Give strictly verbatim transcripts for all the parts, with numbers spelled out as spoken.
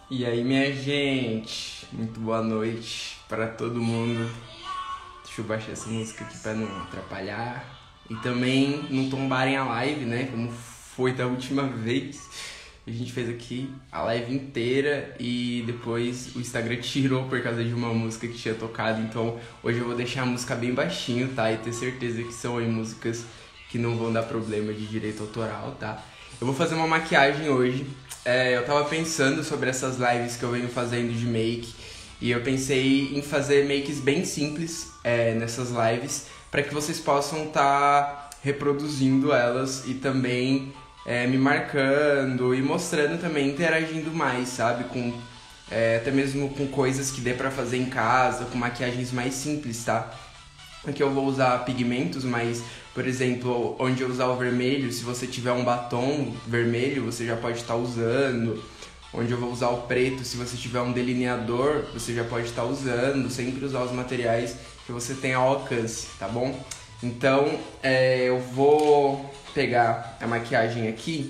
E aí, minha gente, muito boa noite para todo mundo. Deixa eu baixar essa música aqui para não atrapalhar e também não tombarem a live, né? Como foi da última vez. A gente fez aqui a live inteira e depois o Instagram tirou por causa de uma música que tinha tocado. Então hoje eu vou deixar a música bem baixinho, tá? E ter certeza que são aí músicas que não vão dar problema de direito autoral, tá? Eu vou fazer uma maquiagem hoje. É, eu tava pensando sobre essas lives que eu venho fazendo de make e eu pensei em fazer makes bem simples é, nessas lives para que vocês possam estar tá reproduzindo elas e também é, me marcando e mostrando também, interagindo mais, sabe? Com, é, até mesmo com coisas que dê pra fazer em casa, com maquiagens mais simples, tá? Aqui eu vou usar pigmentos, mas, por exemplo, onde eu usar o vermelho, se você tiver um batom vermelho, você já pode estar usando. Onde eu vou usar o preto, se você tiver um delineador, você já pode estar usando. Sempre usar os materiais que você tem ao alcance, tá bom? Então, é, eu vou pegar a maquiagem aqui.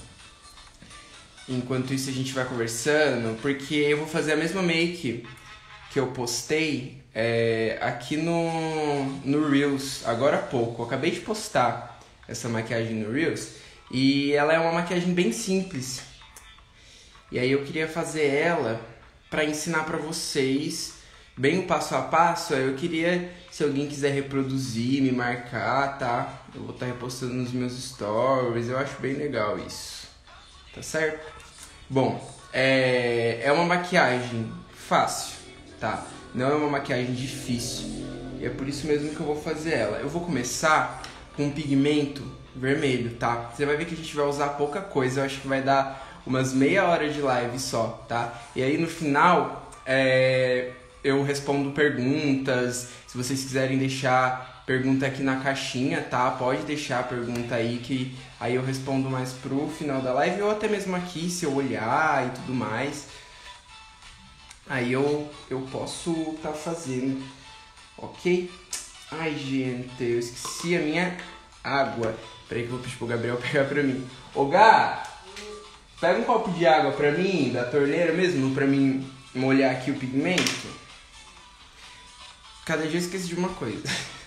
Enquanto isso a gente vai conversando, porque eu vou fazer a mesma make que eu postei é, aqui no, no Reels, agora há pouco. Eu acabei de postar essa maquiagem no Reels e ela é uma maquiagem bem simples. E aí eu queria fazer ela para ensinar para vocês bem o passo a passo. Eu queria, se alguém quiser reproduzir, me marcar, tá? Eu vou estar repostando nos meus stories, eu acho bem legal isso, tá certo? Bom, é, é uma maquiagem fácil, tá? Não é uma maquiagem difícil. E é por isso mesmo que eu vou fazer ela. Eu vou começar com um pigmento vermelho, tá? Você vai ver que a gente vai usar pouca coisa. Eu acho que vai dar umas meia hora de live só, tá? E aí no final é, eu respondo perguntas. Se vocês quiserem deixar pergunta aqui na caixinha, tá? Pode deixar a pergunta aí que aí eu respondo mais pro final da live. Ou até mesmo aqui, se eu olhar e tudo mais. Aí eu, eu posso estar tá fazendo, ok? Ai, gente, eu esqueci a minha água. Peraí que eu vou pedir pro Gabriel pegar pra mim. Ô, Gá, pega um copo de água pra mim, da torneira mesmo, pra mim molhar aqui o pigmento. Cada dia eu esqueço de uma coisa.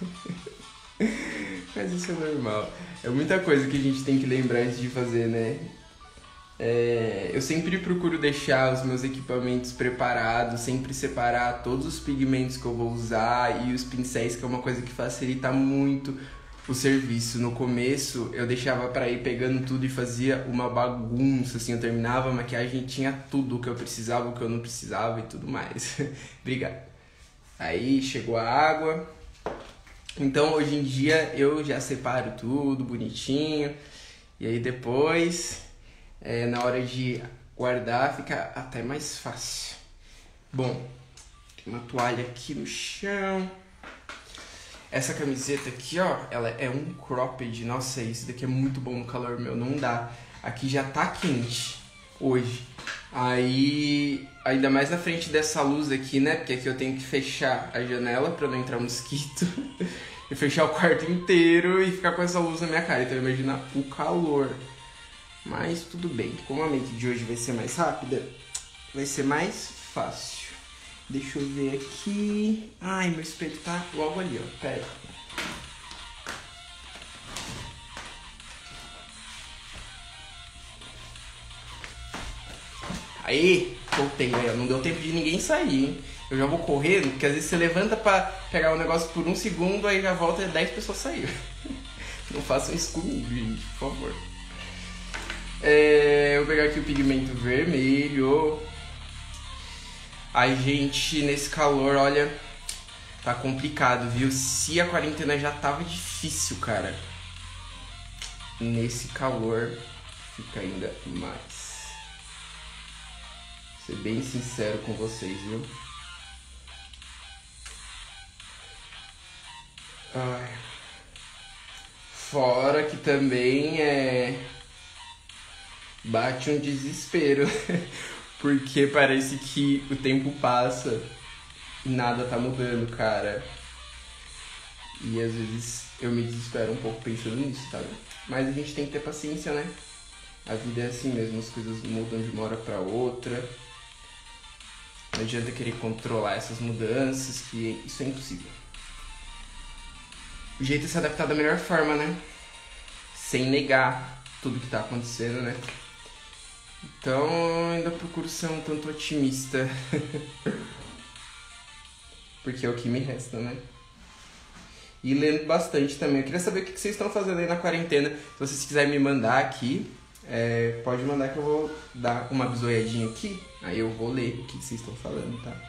Mas isso é normal. É muita coisa que a gente tem que lembrar antes de fazer, né? É, eu sempre procuro deixar os meus equipamentos preparados, sempre separar todos os pigmentos que eu vou usar e os pincéis, que é uma coisa que facilita muito o serviço. No começo eu deixava pra ir pegando tudo e fazia uma bagunça, assim, eu terminava a maquiagem e tinha tudo o que eu precisava, o que eu não precisava e tudo mais. Obrigado. Aí chegou a água. Então hoje em dia eu já separo tudo bonitinho e aí depois... É, na hora de guardar fica até mais fácil. Bom, tem uma toalha aqui no chão. Essa camiseta aqui, ó, ela é um cropped. Nossa, isso daqui é muito bom no calor, meu, não dá. Aqui já tá quente hoje. Aí, ainda mais na frente dessa luz aqui, né? Porque aqui eu tenho que fechar a janela pra não entrar mosquito. E fechar o quarto inteiro e ficar com essa luz na minha cara. Então imagina o calor. Mas tudo bem, como a make de hoje vai ser mais rápida, vai ser mais fácil. Deixa eu ver aqui... Ai, meu espelho tá logo ali, ó. Pera aí. Aí, voltei, né? Não deu tempo de ninguém sair, hein? Eu já vou correndo, porque às vezes você levanta pra pegar o negócio por um segundo, aí já volta e dez pessoas saíram. Não façam isso comigo, gente, por favor. É, eu vou pegar aqui o pigmento vermelho. Ai, gente, nesse calor, olha, tá complicado, viu? Se a quarentena já tava difícil, cara, nesse calor fica ainda mais. Vou ser bem sincero com vocês, viu? Ai. Fora que também é... bate um desespero, porque parece que o tempo passa e nada tá mudando, cara. E às vezes eu me desespero um pouco pensando nisso, sabe? Mas a gente tem que ter paciência, né? A vida é assim mesmo, as coisas mudam de uma hora pra outra. Não adianta querer controlar essas mudanças, que isso é impossível. O jeito é se adaptar da melhor forma, né? Sem negar tudo que tá acontecendo, né? Então, ainda procuro ser um tanto otimista. Porque é o que me resta, né? E lendo bastante também. Eu queria saber o que vocês estão fazendo aí na quarentena. Se vocês quiserem me mandar aqui, é, pode mandar que eu vou dar uma bisoiadinha aqui. Aí eu vou ler o que vocês estão falando, tá?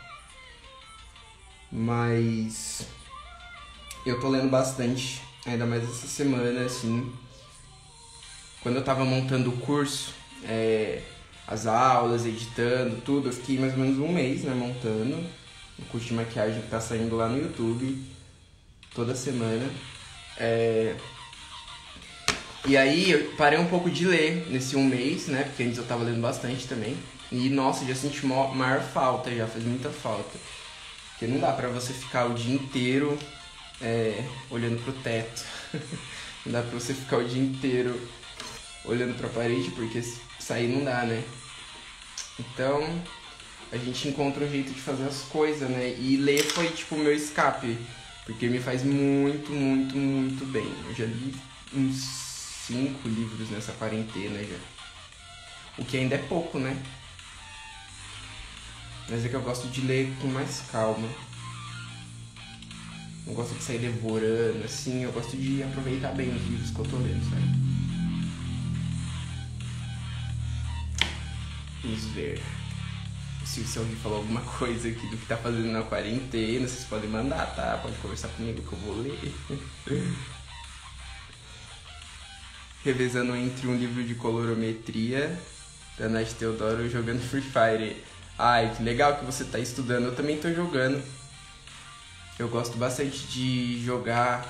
Mas eu tô lendo bastante, ainda mais essa semana, assim. Quando eu tava montando o curso, é, as aulas, editando, tudo, eu fiquei mais ou menos um mês, né, montando o curso de maquiagem que tá saindo lá no YouTube toda semana. É... E aí eu parei um pouco de ler nesse um mês, né? Porque antes eu tava lendo bastante também. E nossa, já senti maior falta, já faz muita falta. Porque não dá pra você ficar o dia inteiro é, olhando pro teto. Não dá pra você ficar o dia inteiro olhando pra parede, porque sair não dá, né? Então a gente encontra um jeito de fazer as coisas, né? E ler foi tipo o meu escape, porque me faz muito, muito, muito bem. Eu já li uns cinco livros nessa quarentena já. O que ainda é pouco, né? Mas é que eu gosto de ler com mais calma. Não gosto de sair devorando, assim. Eu gosto de aproveitar bem os livros que eu tô lendo, sabe? Vamos ver se o seu falou alguma coisa aqui do que tá fazendo na quarentena. Vocês podem mandar, tá? Pode conversar comigo que eu vou ler. Revezando entre um livro de colorimetria da Nath Teodoro jogando Free Fire. Ai, que legal que você tá estudando. Eu também tô jogando. Eu gosto bastante de jogar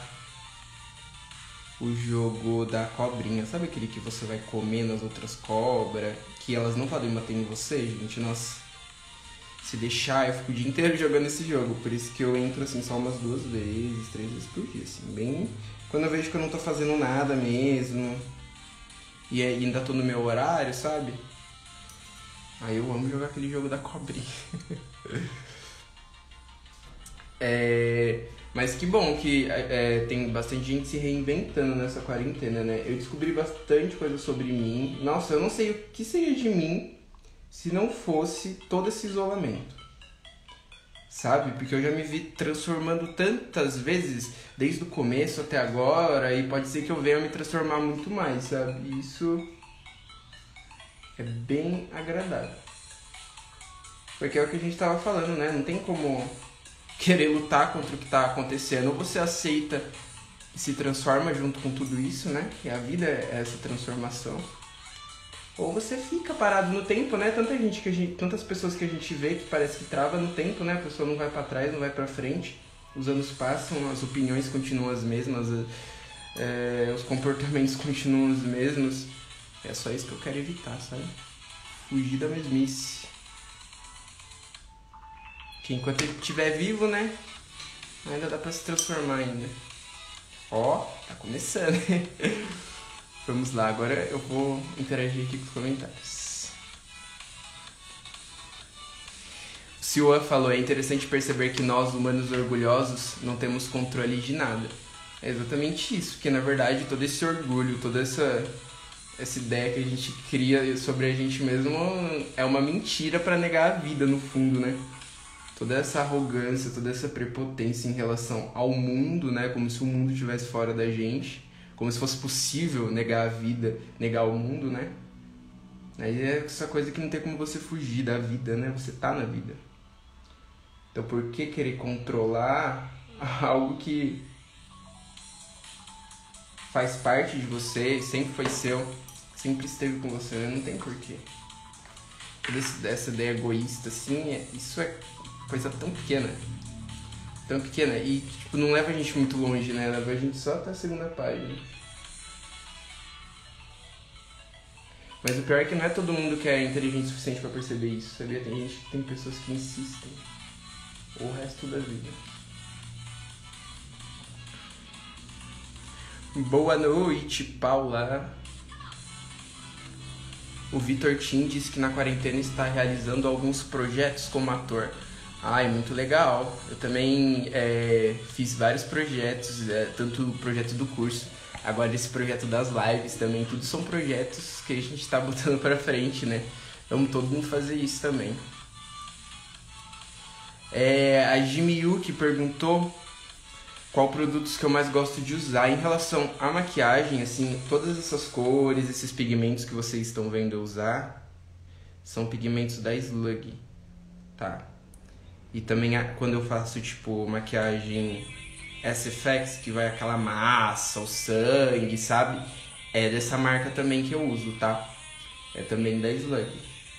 o jogo da cobrinha. Sabe aquele que você vai comer nas outras cobras? Que elas não podem bater em você, gente? Nossa, se deixar, eu fico o dia inteiro jogando esse jogo. Por isso que eu entro assim só umas duas vezes, três vezes por dia, assim, bem... Quando eu vejo que eu não tô fazendo nada mesmo e ainda tô no meu horário, sabe? Aí eu amo jogar aquele jogo da cobrinha. é... Mas que bom que é, tem bastante gente se reinventando nessa quarentena, né? Eu descobri bastante coisa sobre mim. Nossa, eu não sei o que seria de mim se não fosse todo esse isolamento. Sabe? Porque eu já me vi transformando tantas vezes, desde o começo até agora, e pode ser que eu venha me transformar muito mais, sabe? E isso é bem agradável. Porque é o que a gente tava falando, né? Não tem como querer lutar contra o que tá acontecendo. Ou você aceita e se transforma junto com tudo isso, né? Que a vida é essa transformação. Ou você fica parado no tempo, né? Tanta gente que a gente, tantas pessoas que a gente vê que parece que trava no tempo, né? A pessoa não vai pra trás, não vai pra frente. Os anos passam, as opiniões continuam as mesmas, é, os comportamentos continuam os mesmos. É só isso que eu quero evitar, sabe? Fugir da mesmice. Que enquanto ele estiver vivo, né? Ainda dá pra se transformar ainda. Ó, tá começando. Vamos lá, agora eu vou interagir aqui com os comentários. O Silva falou, é interessante perceber que nós, humanos orgulhosos, não temos controle de nada. É exatamente isso, porque na verdade todo esse orgulho, toda essa, essa ideia que a gente cria sobre a gente mesmo é uma mentira pra negar a vida no fundo, né? Toda essa arrogância, toda essa prepotência em relação ao mundo, né? Como se o mundo estivesse fora da gente. Como se fosse possível negar a vida, negar o mundo, né? Aí é essa coisa que não tem como você fugir da vida, né? Você tá na vida. Então por que querer controlar algo que faz parte de você, sempre foi seu, sempre esteve com você, né? Não tem porquê. Toda essa ideia egoísta, assim, é, isso é coisa tão pequena. Tão pequena. E tipo, não leva a gente muito longe, né? Leva a gente só até a segunda página. Mas o pior é que não é todo mundo que é inteligente o suficiente pra perceber isso, sabia? Tem gente que tem pessoas que insistem o resto da vida. Boa noite, Paula. O Vitor Tim disse que na quarentena está realizando alguns projetos como ator. Ai, muito legal. Eu também é, fiz vários projetos, é, tanto o projeto do curso, agora esse projeto das lives também, tudo são projetos que a gente está botando pra frente, né? Vamos todo mundo fazer isso também. É, a Jimmy Yuki perguntou qual produtos que eu mais gosto de usar. Em relação à maquiagem, assim, todas essas cores, esses pigmentos que vocês estão vendo eu usar, são pigmentos da Slug, tá? E também quando eu faço, tipo, maquiagem S F X, que vai aquela massa, o sangue, sabe? É dessa marca também que eu uso, tá? É também da Slug.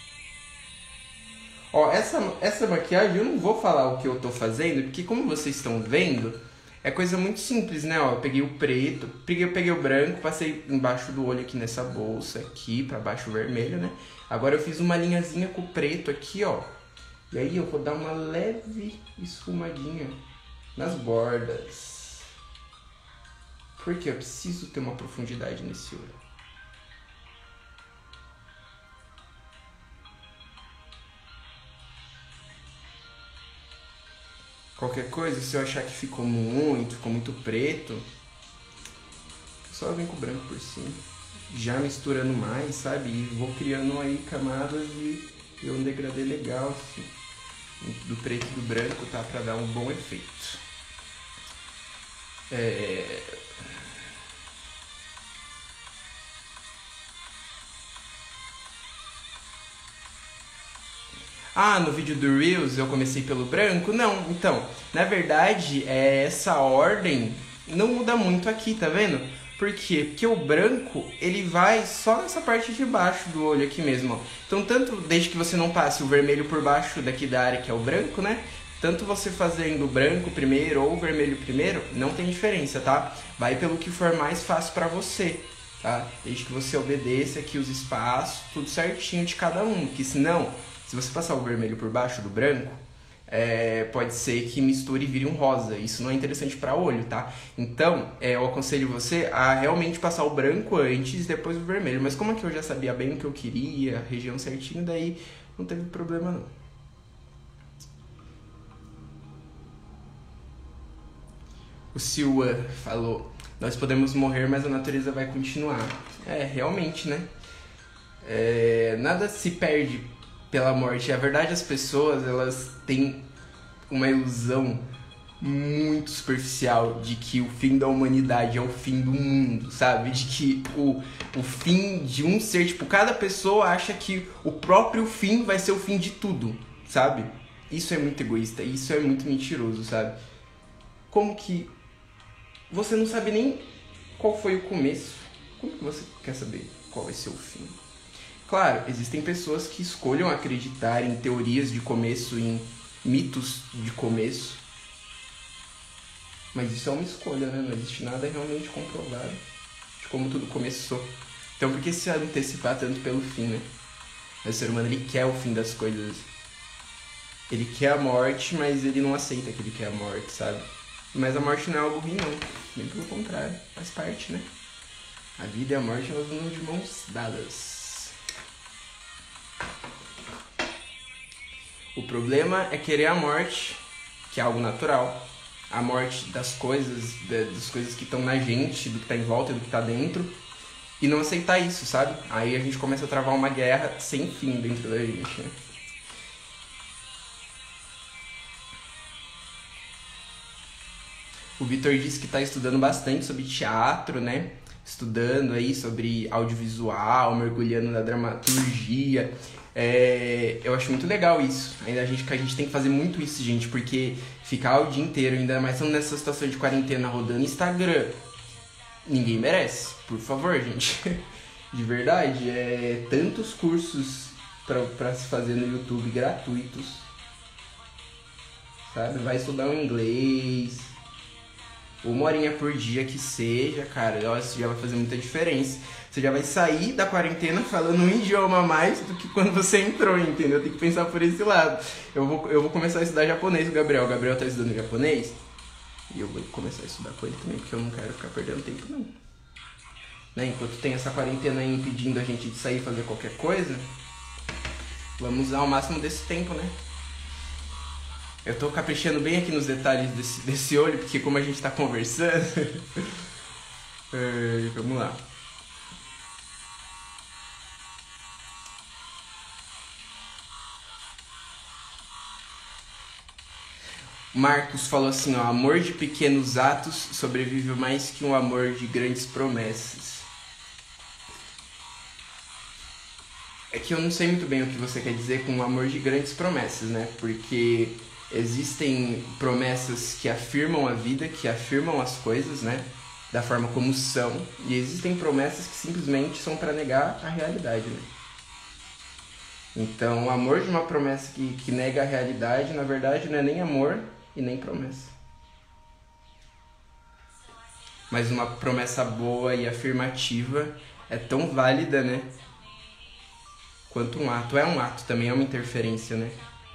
Ó, essa, essa maquiagem eu não vou falar o que eu tô fazendo, porque como vocês estão vendo, é coisa muito simples, né? Ó, eu peguei o preto, peguei, eu peguei o branco, passei embaixo do olho aqui nessa bolsa, aqui, pra baixo o vermelho, né? Agora eu fiz uma linhazinha com o preto aqui, ó. E aí eu vou dar uma leve esfumadinha nas bordas. Porque eu preciso ter uma profundidade nesse olho. Qualquer coisa, se eu achar que ficou muito, ficou muito preto, só vem com o branco por cima. Já misturando mais, sabe? E vou criando aí camadas e, e um degradê legal, assim. Do preto e do branco, tá? Pra dar um bom efeito. É... Ah, no vídeo do Reels eu comecei pelo branco? Não, então, na verdade, é, essa ordem não muda muito aqui, tá vendo? Por quê? Porque o branco, ele vai só nessa parte de baixo do olho aqui mesmo, ó. Então, tanto desde que você não passe o vermelho por baixo daqui da área que é o branco, né? Tanto você fazendo o branco primeiro ou o vermelho primeiro, não tem diferença, tá? Vai pelo que for mais fácil pra você, tá? Desde que você obedeça aqui os espaços, tudo certinho de cada um, porque senão, se você passar o vermelho por baixo do branco, É, pode ser que misture e vire um rosa. Isso não é interessante para olho, tá? Então, é, eu aconselho você a realmente passar o branco antes e depois o vermelho. Mas como é que eu já sabia bem o que eu queria, a região certinho, daí não teve problema não. O Silva falou, nós podemos morrer, mas a natureza vai continuar. É, realmente, né? É, nada se perde pela morte. A verdade, as pessoas, elas têm uma ilusão muito superficial de que o fim da humanidade é o fim do mundo, sabe? De que o, o fim de um ser, tipo, cada pessoa acha que o próprio fim vai ser o fim de tudo, sabe? Isso é muito egoísta, isso é muito mentiroso, sabe? Como que você não sabe nem qual foi o começo? Como que você quer saber qual vai ser o fim? Claro, existem pessoas que escolham acreditar em teorias de começo, em mitos de começo. Mas isso é uma escolha, né? Não existe nada realmente comprovado de como tudo começou. Então por que se antecipar tanto pelo fim, né? O ser humano, ele quer o fim das coisas. Ele quer a morte, mas ele não aceita que ele quer a morte, sabe? Mas a morte não é algo ruim, não. Bem pelo contrário, faz parte, né? A vida e a morte, elas andam de mãos dadas. O problema é querer a morte, que é algo natural. A morte das coisas, das coisas que estão na gente, do que está em volta e do que está dentro. E não aceitar isso, sabe? Aí a gente começa a travar uma guerra sem fim dentro da gente, né? O Vitor disse que está estudando bastante sobre teatro, né? Estudando aí sobre audiovisual, mergulhando na dramaturgia. É, eu acho muito legal isso. Ainda a gente, que a gente tem que fazer muito isso, gente, porque ficar o dia inteiro, ainda mais nessa situação de quarentena, rodando Instagram, ninguém merece. Por favor, gente. De verdade, é tantos cursos pra, pra se fazer no YouTube gratuitos, sabe? Vai estudar um inglês, uma horinha por dia que seja, cara, isso já vai fazer muita diferença. Você já vai sair da quarentena falando um idioma a mais do que quando você entrou, entendeu? Tem que pensar por esse lado. Eu vou, eu vou começar a estudar japonês com o Gabriel. O Gabriel tá estudando japonês e eu vou começar a estudar com ele também, porque eu não quero ficar perdendo tempo, não. né? Enquanto tem essa quarentena aí impedindo a gente de sair e fazer qualquer coisa, vamos usar o máximo desse tempo, né? Eu tô caprichando bem aqui nos detalhes desse, desse olho, porque como a gente tá conversando... é, vamos lá. Marcos falou assim, ó, amor de pequenos atos sobrevive mais que um amor de grandes promessas. É que eu não sei muito bem o que você quer dizer com um amor de grandes promessas, né? Porque existem promessas que afirmam a vida, que afirmam as coisas, né? Da forma como são. E existem promessas que simplesmente são para negar a realidade, né? Então, o amor de uma promessa que, que nega a realidade, na verdade, não é nem amor e nem promessa. Mas uma promessa boa e afirmativa é tão válida, né? Quanto um ato. É um ato, também é uma interferência, né?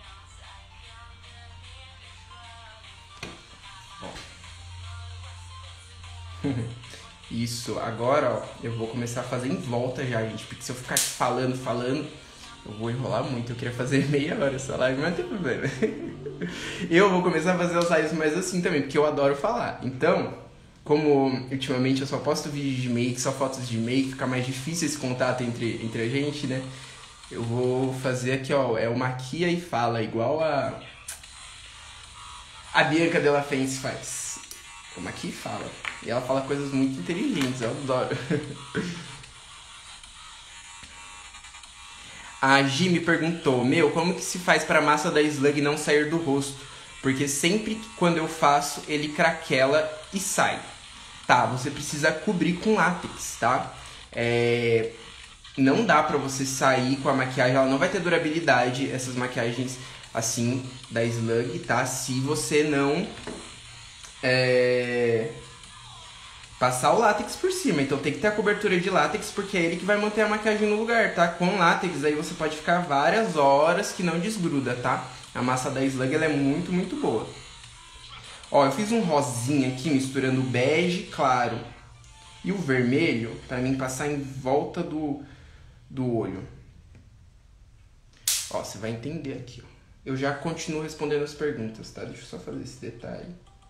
Isso, agora, ó, eu vou começar a fazer em volta já, gente. Porque se eu ficar falando, falando, eu vou enrolar muito. Eu queria fazer meia hora essa live, mas não tem problema. Eu vou começar a fazer os lives mais assim também, porque eu adoro falar. Então, como ultimamente eu só posto vídeos de make, só fotos de make, fica mais difícil esse contato entre, entre a gente, né? Eu vou fazer aqui, ó, é o maquia e fala, igual a a Bianca Della Fence faz. O maquia e fala. E ela fala coisas muito inteligentes, eu adoro. A Gi me perguntou, meu, como que se faz pra massa da Slug não sair do rosto? Porque sempre que quando eu faço, ele craquela e sai. Tá, você precisa cobrir com látex, tá? É... Não dá pra você sair com a maquiagem, ela não vai ter durabilidade, essas maquiagens assim, da Slug, tá? Se você não é... passar o látex por cima. Então tem que ter a cobertura de látex, porque é ele que vai manter a maquiagem no lugar, tá? Com látex aí você pode ficar várias horas que não desgruda, tá? A massa da Slug ela é muito, muito boa. Ó, eu fiz um rosinha aqui misturando o bege claro e o vermelho pra mim passar em volta do, do olho. Ó, você vai entender aqui, ó. Eu já continuo respondendo as perguntas, tá? Deixa eu só fazer esse detalhe.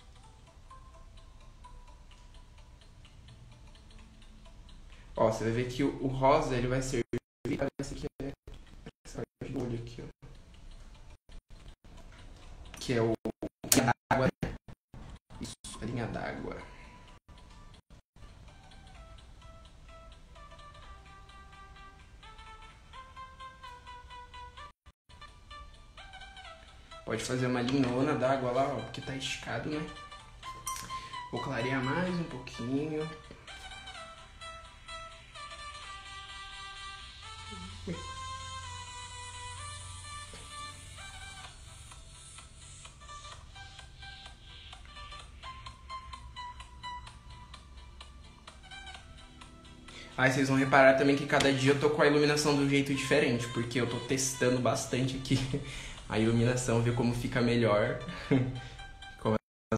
Ó, você vai ver que o, o rosa ele vai servir para essa aqui, essa parte do olho aqui, ó. Que é o a linha d'água, né? Isso, a linha d'água. Pode fazer uma linhona d'água lá, ó, porque tá esticado, né? Vou clarear mais um pouquinho. Aí vocês vão reparar também que cada dia eu tô com a iluminação de um jeito diferente, porque eu tô testando bastante aqui a iluminação, ver como fica melhor. Como...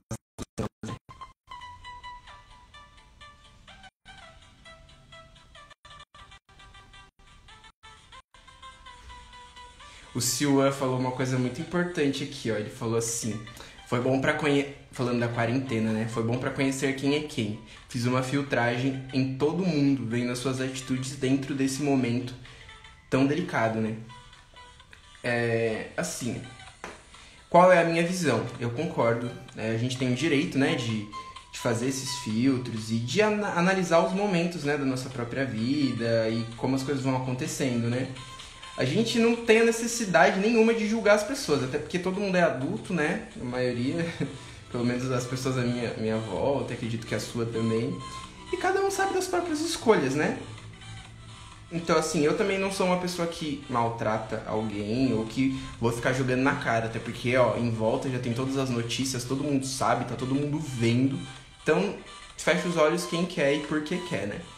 O Siuan falou uma coisa muito importante aqui, ó. Ele falou assim: foi bom pra conhecer. Falando da quarentena, né? Foi bom pra conhecer quem é quem. Fiz uma filtragem em todo mundo, vendo as suas atitudes dentro desse momento tão delicado, né? É. Assim. Qual é a minha visão? Eu concordo. É, a gente tem o direito, né, de, de fazer esses filtros e de ana- analisar os momentos, né, da nossa própria vida e como as coisas vão acontecendo, né? A gente não tem a necessidade nenhuma de julgar as pessoas, até porque todo mundo é adulto, né? A maioria, pelo menos as pessoas da minha, minha volta, acredito que a sua também. E cada um sabe das próprias escolhas, né? Então, assim, eu também não sou uma pessoa que maltrata alguém ou que vou ficar jogando na cara, até porque, ó, em volta já tem todas as notícias, todo mundo sabe, tá todo mundo vendo. Então, fecha os olhos quem quer e por que quer, né?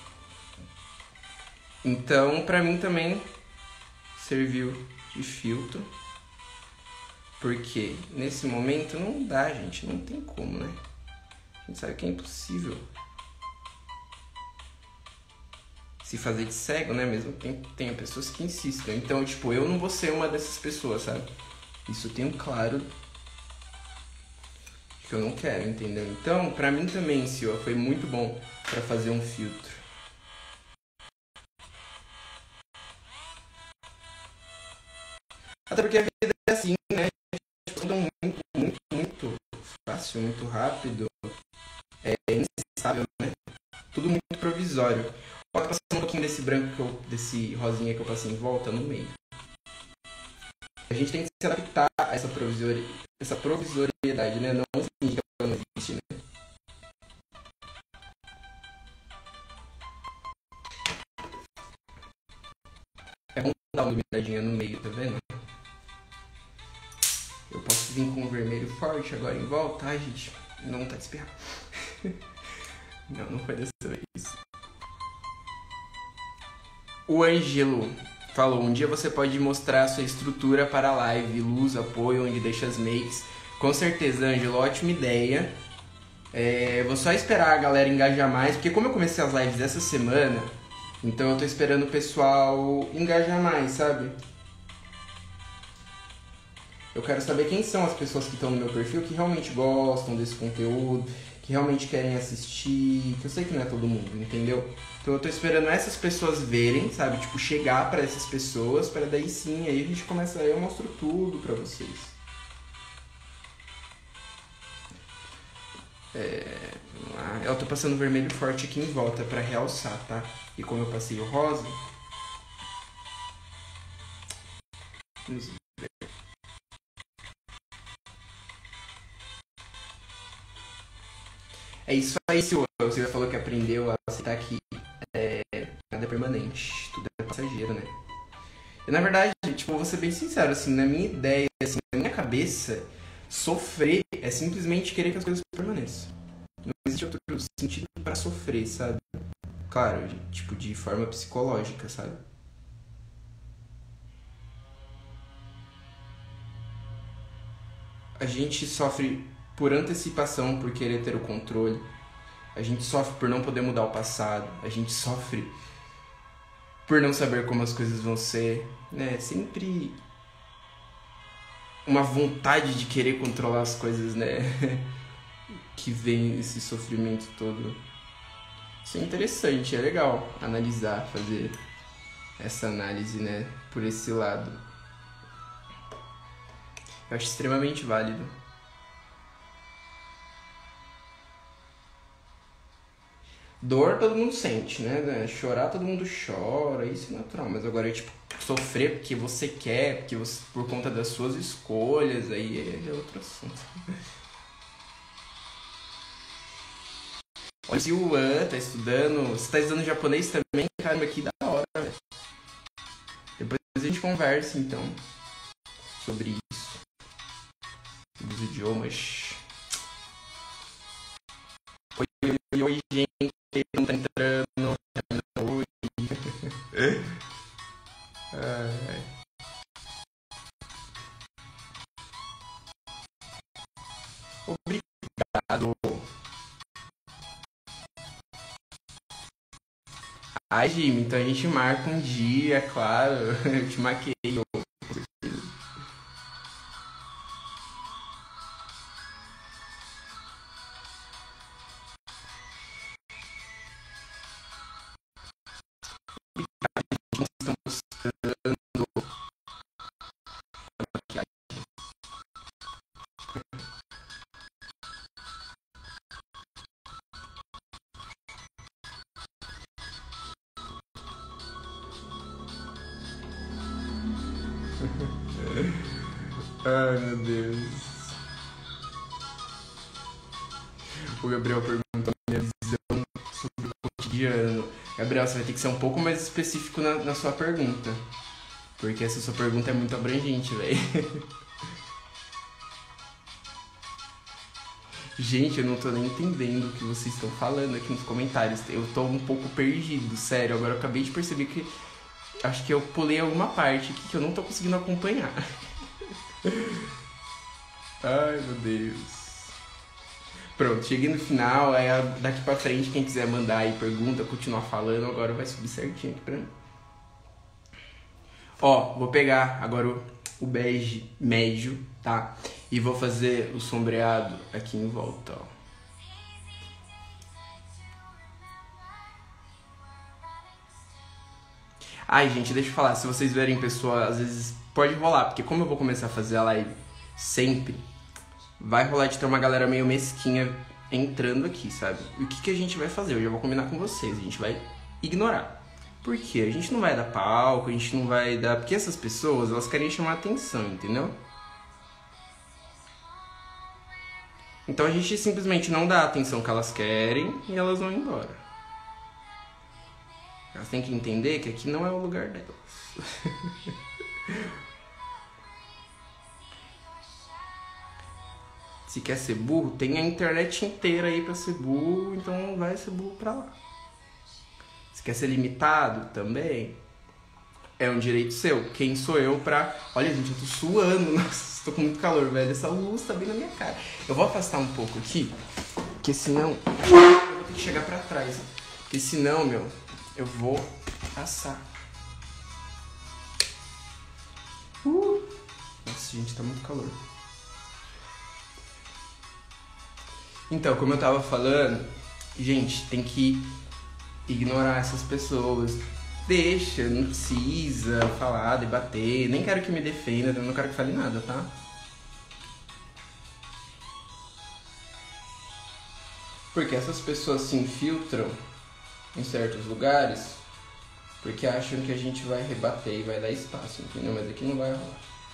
Então, pra mim também serviu de filtro, porque nesse momento não dá, gente, não tem como, né? A gente sabe que é impossível. se fazer de cego, né? Mesmo que tem, tenha pessoas que insistam. Então, tipo, eu não vou ser uma dessas pessoas, sabe? Isso eu tenho claro que eu não quero, entendeu? Então, pra mim também, Silva, foi muito bom pra fazer um filtro. Até porque a vida é assim, né? Tudo muito, muito, muito fácil, muito rápido. É inestável, né? Tudo muito provisório. Pode passar um pouquinho desse branco, que eu, desse rosinha que eu passei em volta, no meio. A gente tem que se adaptar a essa, provisori... essa provisoriedade, né? Não significa que ela não existe, né? É bom dar uma iluminadinha no meio, tá vendo? Eu posso vir com um vermelho forte agora em volta. Ai, gente, não tá de espirrar. Não, não foi dessa vez. O Ângelo falou, um dia você pode mostrar a sua estrutura para a live, luz, apoio, onde deixa as makes. Com certeza, Ângelo, ótima ideia. É, vou só esperar a galera engajar mais, porque como eu comecei as lives essa semana, então eu tô esperando o pessoal engajar mais, sabe? Eu quero saber quem são as pessoas que estão no meu perfil que realmente gostam desse conteúdo, que realmente querem assistir, que eu sei que não é todo mundo, entendeu? Então eu tô esperando essas pessoas verem, sabe? Tipo, chegar pra essas pessoas, pra daí sim, aí a gente começa, aí eu mostro tudo pra vocês. É, vamos lá. Eu tô passando vermelho forte aqui em volta pra realçar, tá? E como eu passei o rosa... Vamos ver. É isso aí, Silvia. Você já falou que aprendeu a aceitar que é, nada é permanente, tudo é passageiro, né? E na verdade, tipo, vou ser bem sincero, assim, na minha ideia, assim, na minha cabeça, sofrer é simplesmente querer que as coisas permaneçam. Não existe outro sentido pra sofrer, sabe? Claro, tipo, de forma psicológica, sabe? A gente sofre por antecipação, por querer ter o controle. A gente sofre por não poder mudar o passado. A gente sofre por não saber como as coisas vão ser. É sempre uma vontade de querer controlar as coisas, né? Que vem esse sofrimento todo. Isso é interessante, é legal analisar, fazer essa análise, né? Por esse lado. Eu acho extremamente válido. Dor todo mundo sente, né? Chorar todo mundo chora, isso é natural. Mas agora, tipo, sofrer porque você quer, porque você, por conta das suas escolhas, aí é outro assunto. Olha, se o An tá estudando, você tá estudando japonês também? Caramba, que da hora, velho. Depois a gente conversa, então, sobre isso. Sobre os idiomas. Oi, oi, oi, gente. Não tá entrando. Oi. Ai. Obrigado. Ai, Jimmy, então a gente marca um dia, claro. Eu te maquei. Estão buscando maquiagem. Ai, meu Deus. O Gabriel perguntou a minha visão sobre o cotidiano. Gabriel, você vai ter que ser um pouco mais específico na, na sua pergunta. Porque essa sua pergunta é muito abrangente, velho. Gente, eu não tô nem entendendo o que vocês estão falando aqui nos comentários. Eu tô um pouco perdido, sério. Agora eu acabei de perceber que... Acho que eu pulei alguma parte aqui que eu não tô conseguindo acompanhar. Ai, meu Deus. Pronto, cheguei no final, aí daqui pra frente, quem quiser mandar aí pergunta, continuar falando, agora vai subir certinho aqui pra mim. Ó, vou pegar agora o, o bege médio, tá? E vou fazer o sombreado aqui em volta, ó. Ai, gente, deixa eu falar, se vocês verem pessoa, às vezes pode rolar, porque como eu vou começar a fazer a live sempre, vai rolar de ter uma galera meio mesquinha entrando aqui, sabe? E o que, que a gente vai fazer? Eu já vou combinar com vocês, a gente vai ignorar. Por quê? A gente não vai dar palco, a gente não vai dar... Porque essas pessoas, elas querem chamar atenção, entendeu? Então a gente simplesmente não dá a atenção que elas querem e elas vão embora. Elas têm que entender que aqui não é o lugar delas. Se quer ser burro, tem a internet inteira aí pra ser burro, então vai ser burro pra lá. Se quer ser limitado também, é um direito seu. Quem sou eu pra... Olha, gente, eu tô suando, nossa, tô com muito calor, velho. Essa luz tá bem na minha cara. Eu vou afastar um pouco aqui, porque senão... Eu vou ter que chegar pra trás, porque senão, meu, eu vou assar. Uh! Nossa, gente, tá muito calor. Então, como eu tava falando, gente, tem que ignorar essas pessoas. Deixa, não precisa falar, debater. Nem quero que me defenda, eu não quero que fale nada, tá? Porque essas pessoas se infiltram em certos lugares porque acham que a gente vai rebater e vai dar espaço, entendeu? Mas aqui não vai rolar.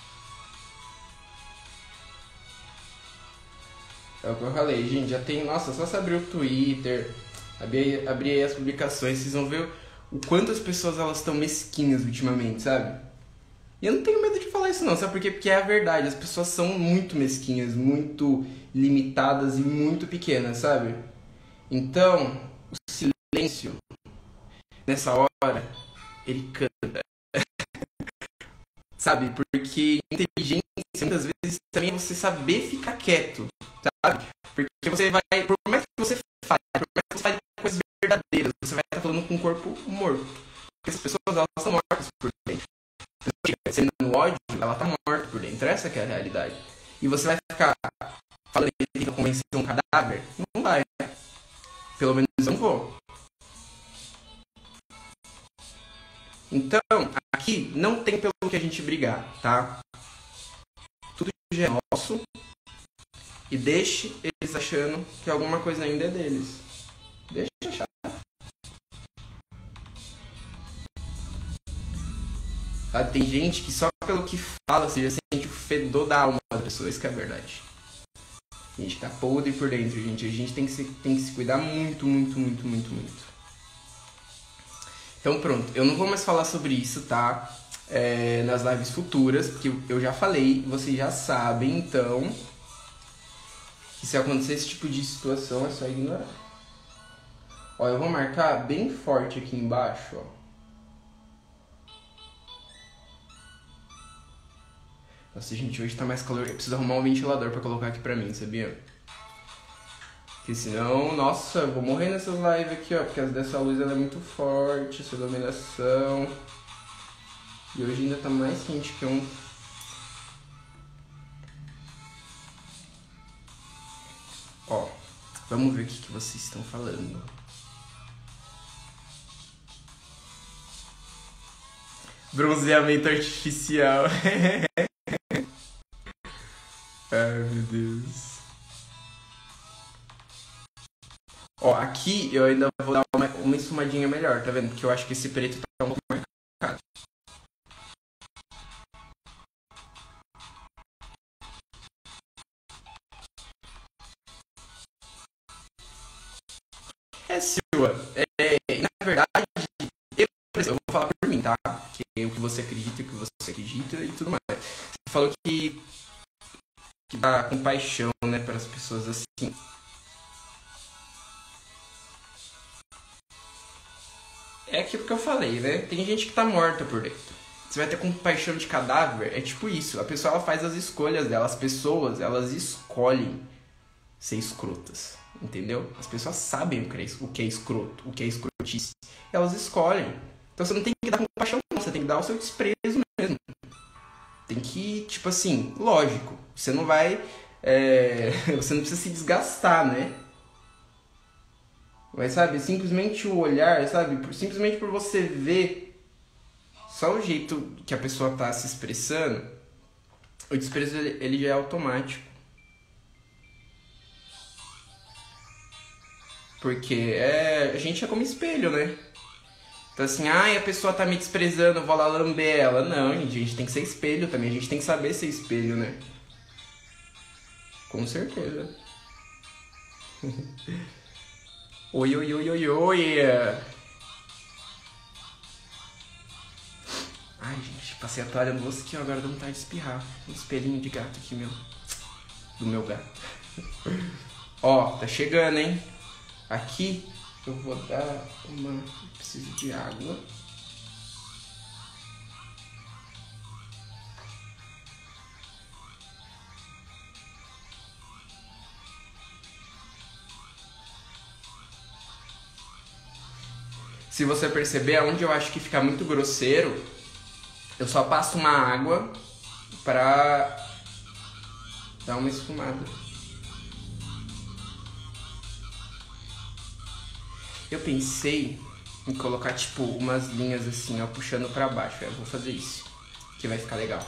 É o que eu falei, gente, já tem... Nossa, só se abrir o Twitter, abrir, abrir aí as publicações, vocês vão ver o quanto as pessoas elas estão mesquinhas ultimamente, sabe? E eu não tenho medo de falar isso não, sabe por quê? Porque é a verdade, as pessoas são muito mesquinhas, muito limitadas e muito pequenas, sabe? Então, o silêncio, nessa hora, ele canta. Sabe? Porque inteligência, muitas vezes, também é você saber ficar quieto, sabe? Porque você vai, por mais que você fale, por mais que você fale coisas verdadeiras, você vai estar falando com o corpo morto. Porque essas pessoas, elas estão mortas por dentro. Você no ódio, ela está morta por dentro. Essa que é a realidade. E você vai ficar falando que tem que convencer um cadáver? Não vai. Pelo menos eu não vou. Então, aqui não tem pelo que a gente brigar, tá? Tudo já é nosso. E deixe eles achando que alguma coisa ainda é deles. Deixa achar. Tá? Tem gente que só pelo que fala, você já sente o fedor da alma das pessoas, isso que é a verdade. A gente tá podre por dentro, gente. A gente tem que se, tem que se cuidar muito, muito, muito, muito, muito. Então pronto, eu não vou mais falar sobre isso, tá? É, nas lives futuras, porque eu já falei, vocês já sabem, então, que se acontecer esse tipo de situação é só ignorar. Ó, eu vou marcar bem forte aqui embaixo, ó. Nossa, gente, hoje tá mais calor, eu preciso arrumar um ventilador pra colocar aqui pra mim, sabia? Porque senão, nossa, eu vou morrer nessas lives aqui, ó. Porque dessa luz ela é muito forte, essa iluminação. E hoje ainda tá mais quente que ontem. Ó, vamos ver o que, que vocês estão falando. Bronzeamento artificial. Ai, meu Deus. Ó, aqui eu ainda vou dar uma, uma esfumadinha melhor, tá vendo? Porque eu acho que esse preto tá um pouco marcado. É, Silva, é, na verdade, eu, eu vou falar por mim, tá? Que o que você acredita, o que você acredita e tudo mais. Você falou que, que dá compaixão, né, para as pessoas assim. É aquilo que eu falei, né? Tem gente que tá morta por dentro. Você vai ter compaixão de cadáver, é tipo isso. A pessoa ela faz as escolhas dela, as pessoas elas escolhem ser escrotas, entendeu? As pessoas sabem o que é, o que é escroto, o que é escrotice. E elas escolhem. Então você não tem que dar compaixão, não. Você tem que dar o seu desprezo mesmo. Tem que, tipo assim, lógico. Você não vai... É, você não precisa se desgastar, né? Mas, sabe, simplesmente o olhar, sabe? Simplesmente por você ver só o jeito que a pessoa tá se expressando, o desprezo, ele já é automático. Porque é, a gente é como espelho, né? Então assim, ai, a pessoa tá me desprezando, eu vou lá lamber ela. Não, gente, a gente tem que ser espelho também. A gente tem que saber ser espelho, né? Com certeza. Oi, oi, oi, oi, oi. Ai, gente, passei a toalha no rosto aqui, agora dá vontade de espirrar. Um espelhinho de gato aqui, meu. Do meu gato. Ó, tá chegando, hein? Aqui eu vou dar uma... Eu preciso de água. Se você perceber, onde eu acho que fica muito grosseiro, eu só passo uma água pra dar uma esfumada. Eu pensei em colocar, tipo, umas linhas assim, ó, puxando pra baixo. Eu vou fazer isso, que vai ficar legal.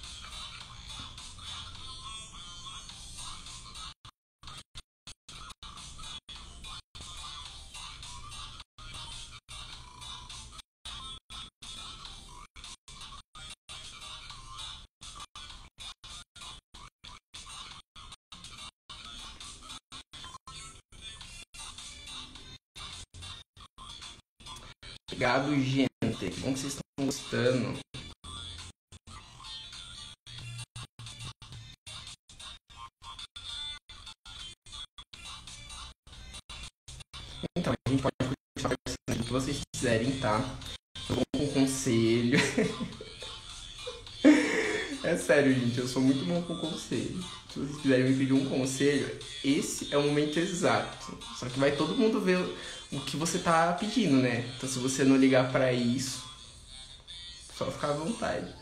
Obrigado, gente. Que bom que vocês estão gostando. Então, a gente pode continuar conversando o que vocês quiserem, tá? Eu vou com conselho. É sério, gente, eu sou muito bom com conselho. Se vocês quiserem me pedir um conselho, esse é o momento exato. Só que vai todo mundo ver o que você tá pedindo, né? Então se você não ligar pra isso, só ficar à vontade.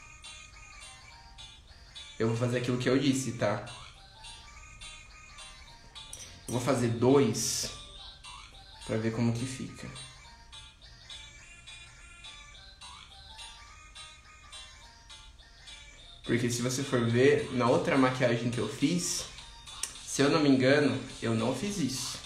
Eu vou fazer aquilo que eu disse, tá? Eu vou fazer dois pra ver como que fica. Porque se você for ver, na outra maquiagem que eu fiz, se eu não me engano, eu não fiz isso.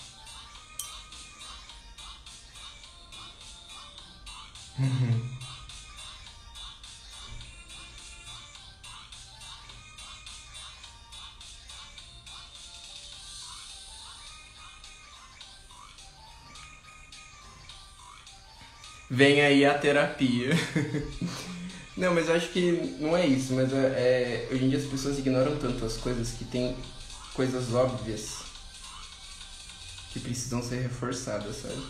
Vem aí a terapia. Não, mas eu acho que não é isso, mas é, é, hoje em dia as pessoas ignoram tanto as coisas que tem coisas óbvias que precisam ser reforçadas, sabe?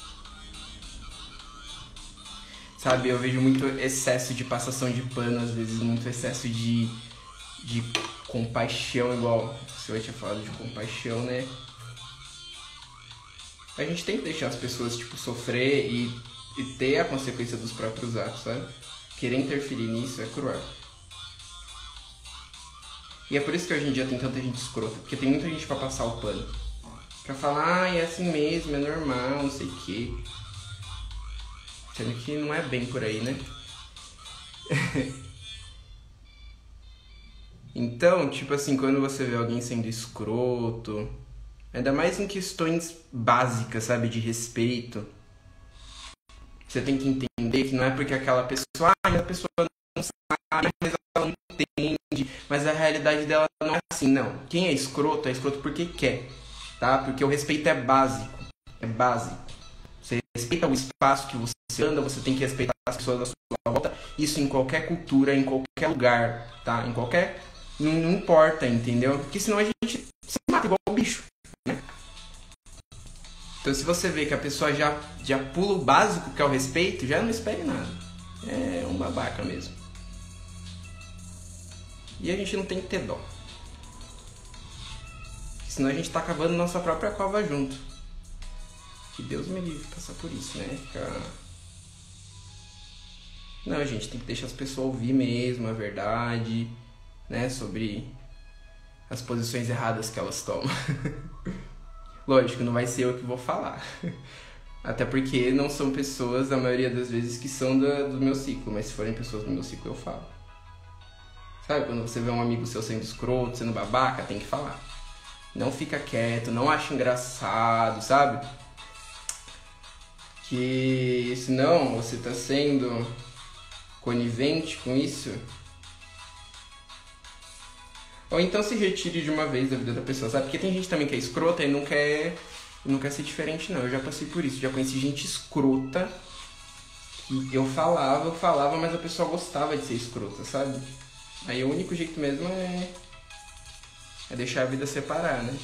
Sabe, eu vejo muito excesso de passação de pano, às vezes muito excesso de, de compaixão, igual se eu tinha falado de compaixão, né? A gente tem que deixar as pessoas, tipo, sofrer e, e ter a consequência dos próprios atos, sabe? Querer interferir nisso é cruel. E é por isso que hoje em dia tem tanta gente escrota, porque tem muita gente pra passar o pano. Pra falar, ah, é assim mesmo, é normal, não sei o quê. Sendo que não é bem por aí, né? Então, tipo assim, quando você vê alguém sendo escroto, ainda mais em questões básicas, sabe, de respeito, você tem que entender que não é porque aquela pessoa, ah, a pessoa não sabe, mas ela não entende, mas a realidade dela não é assim, não. Quem é escroto, é escroto porque quer, tá? Porque o respeito é básico, é básico. Você respeita o espaço que você anda, você tem que respeitar as pessoas à sua volta. Isso em qualquer cultura, em qualquer lugar, tá? Em qualquer... Não, não importa, entendeu? Porque senão a gente se mata igual o bicho, né? Então se você vê que a pessoa já, já pula o básico, que é o respeito, já não espere nada. É um babaca mesmo. E a gente não tem que ter dó. Senão a gente tá cavando nossa própria cova junto. Que Deus me livre passar por isso, né? Ficar... Não, gente, tem que deixar as pessoas ouvir mesmo a verdade, né? Sobre as posições erradas que elas tomam. Lógico, não vai ser eu que vou falar. Até porque não são pessoas, a maioria das vezes, que são do, do meu ciclo. Mas se forem pessoas do meu ciclo, eu falo. Sabe, quando você vê um amigo seu sendo escroto, sendo babaca, tem que falar. Não fica quieto, não acha engraçado, sabe? Que senão você tá sendo conivente com isso. Ou então se retire de uma vez da vida da pessoa, sabe? Porque tem gente também que é escrota e não quer, não quer ser diferente, não. Eu já passei por isso, já conheci gente escrota que eu falava, eu falava, mas a pessoa gostava de ser escrota, sabe? Aí o único jeito mesmo é, é deixar a vida separar, né?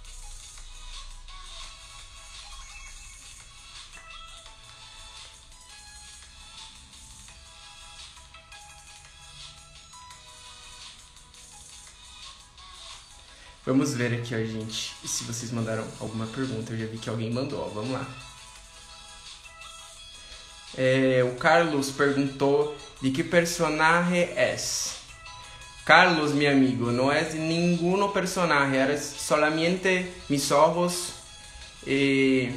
Vamos ver aqui, ó, gente, se vocês mandaram alguma pergunta. Eu já vi que alguém mandou, ó. Vamos lá. É, o Carlos perguntou de que personagem és. Carlos, mi amigo, no es ninguno personaje, eres solamente mis ojos eh,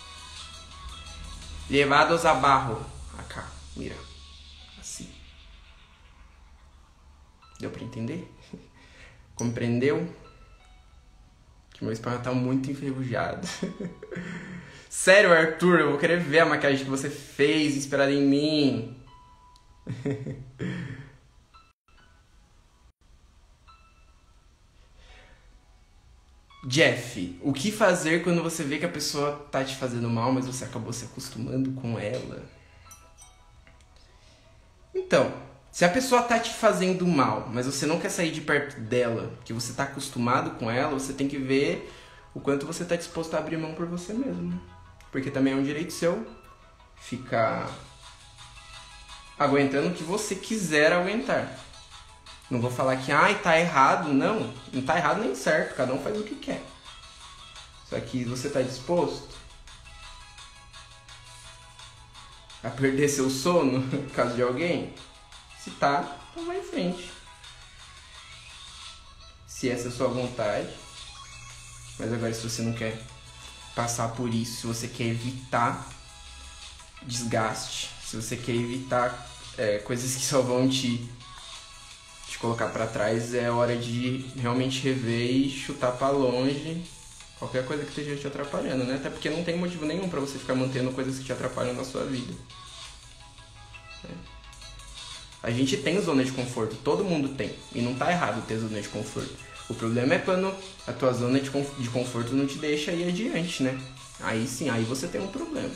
llevados abajo. Acá, mira, assim. Deu pra entender? Compreendeu? Que meu espanhol tá muito enferrujado. Sério, Arthur, eu vou querer ver a maquiagem que você fez inspirada em mim. Jeff, o que fazer quando você vê que a pessoa tá te fazendo mal, mas você acabou se acostumando com ela? Então, se a pessoa tá te fazendo mal, mas você não quer sair de perto dela, que você tá acostumado com ela, você tem que ver o quanto você tá disposto a abrir mão por você mesmo. Porque também é um direito seu ficar aguentando o que você quiser aguentar. Não vou falar que, ai, tá errado. Não, não tá errado nem certo. Cada um faz o que quer. Só que você tá disposto a perder seu sono no caso de alguém? Se tá, então vai em frente. Se essa é a sua vontade. Mas agora, se você não quer passar por isso, se você quer evitar desgaste, se você quer evitar é, coisas que só vão te, te colocar pra trás, é hora de realmente rever e chutar pra longe qualquer coisa que esteja te atrapalhando, né? Até porque não tem motivo nenhum pra você ficar mantendo coisas que te atrapalham na sua vida. É. A gente tem zona de conforto, todo mundo tem, e não tá errado ter zona de conforto. O problema é quando a tua zona de conforto não te deixa ir adiante, né? Aí sim, aí você tem um problema.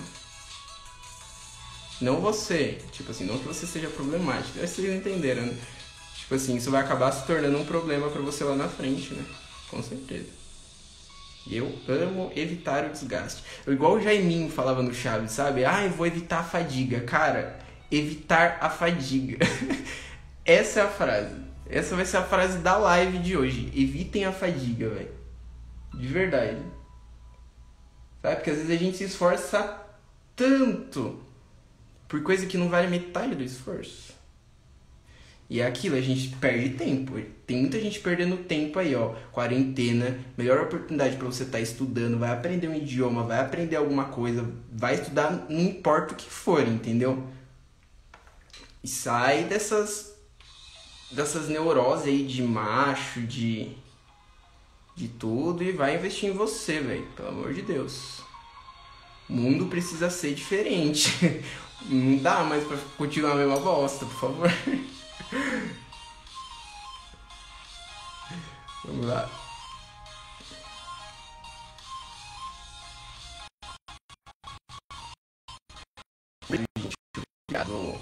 Não você, tipo assim, não que você seja problemático, acho que vocês entenderam, né? Tipo assim, isso vai acabar se tornando um problema pra você lá na frente, né? Com certeza. E eu amo evitar o desgaste. Eu, igual o Jaiminho falava no Chaves, sabe? Ah, eu vou evitar a fadiga. Cara, evitar a fadiga. Essa é a frase. Essa vai ser a frase da live de hoje. Evitem a fadiga, velho. De verdade. Sabe? Porque às vezes a gente se esforça tanto por coisa que não vale metade do esforço. E é aquilo, a gente perde tempo. Tem muita gente perdendo tempo aí, ó. Quarentena, melhor oportunidade pra você estar estudando. Vai aprender um idioma, vai aprender alguma coisa. Vai estudar, não importa o que for, entendeu? E sai dessas... dessas neuroses aí de macho, de de tudo, e vai investir em você, velho. Pelo amor de Deus. O mundo precisa ser diferente. Não dá mais pra continuar a mesma bosta, por favor. Vamos lá. Obrigado.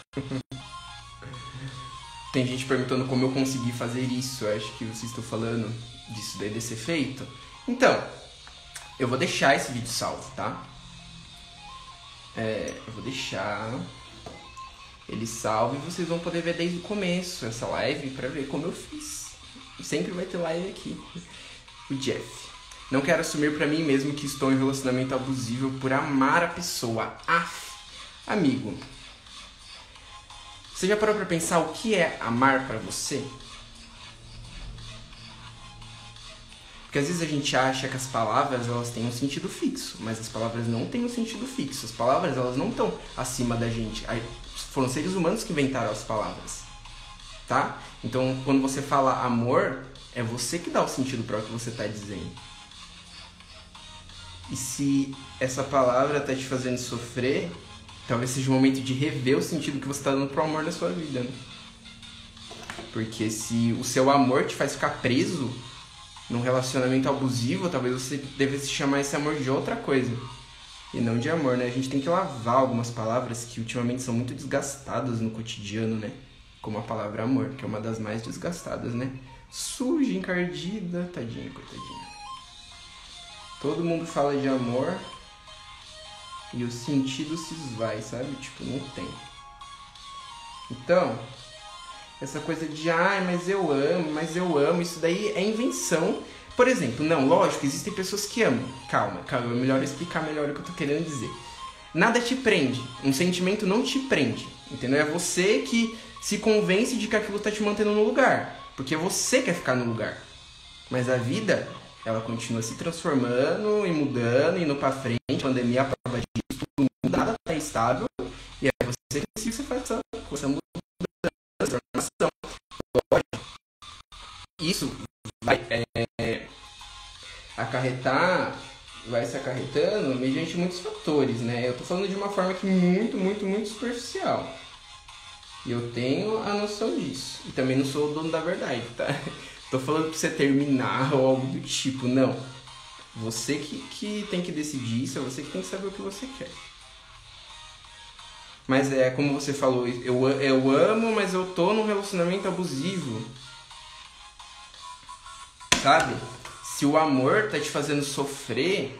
Tem gente perguntando como eu consegui fazer isso. Eu acho que vocês estão falando disso daí, desse efeito. Então, eu vou deixar esse vídeo salvo, tá? É, eu vou deixar ele salvo e vocês vão poder ver desde o começo essa live pra ver como eu fiz. Sempre vai ter live aqui. O Jeff. Não quero assumir pra mim mesmo que estou em relacionamento abusivo por amar a pessoa. Aff, amigo. Você já parou pra pensar o que é amar pra você? Porque às vezes a gente acha que as palavras elas têm um sentido fixo, mas as palavras não têm um sentido fixo. As palavras elas não estão acima da gente. Foram seres humanos que inventaram as palavras, tá? Então quando você fala amor, é você que dá o sentido para o que você está dizendo. E se essa palavra tá te fazendo sofrer, talvez seja o momento de rever o sentido que você está dando pro amor na sua vida, né? Porque se o seu amor te faz ficar preso num relacionamento abusivo, talvez você devesse chamar esse amor de outra coisa. E não de amor, né? A gente tem que lavar algumas palavras que ultimamente são muito desgastadas no cotidiano, né? Como a palavra amor, que é uma das mais desgastadas, né? Suja, encardida, tadinha, coitadinha. Todo mundo fala de amor e o sentido se esvai, sabe? Tipo, não tem. Então, essa coisa de, ai, mas eu amo, mas eu amo, isso daí é invenção. Por exemplo, não, lógico, existem pessoas que amam. Calma, calma, é melhor explicar melhor o que eu tô querendo dizer. Nada te prende, um sentimento não te prende, entendeu? É você que se convence de que aquilo tá te mantendo no lugar, porque você quer ficar no lugar. Mas a vida, ela continua se transformando e mudando, indo pra frente, a pandemia é a prova disso, tudo muda, nada tá estável, e é você que decide que você faz essa, essa mudança, transformação. Isso vai é, acarretar, vai se acarretando mediante muitos fatores, né? Eu tô falando de uma forma que muito, muito, muito superficial. E eu tenho a noção disso. E também não sou o dono da verdade, tá? Tô falando pra você terminar ou algo do tipo, não. Você que, que tem que decidir isso, é você que tem que saber o que você quer. Mas é como você falou, eu, eu amo, mas eu tô num relacionamento abusivo. Sabe? Se o amor tá te fazendo sofrer,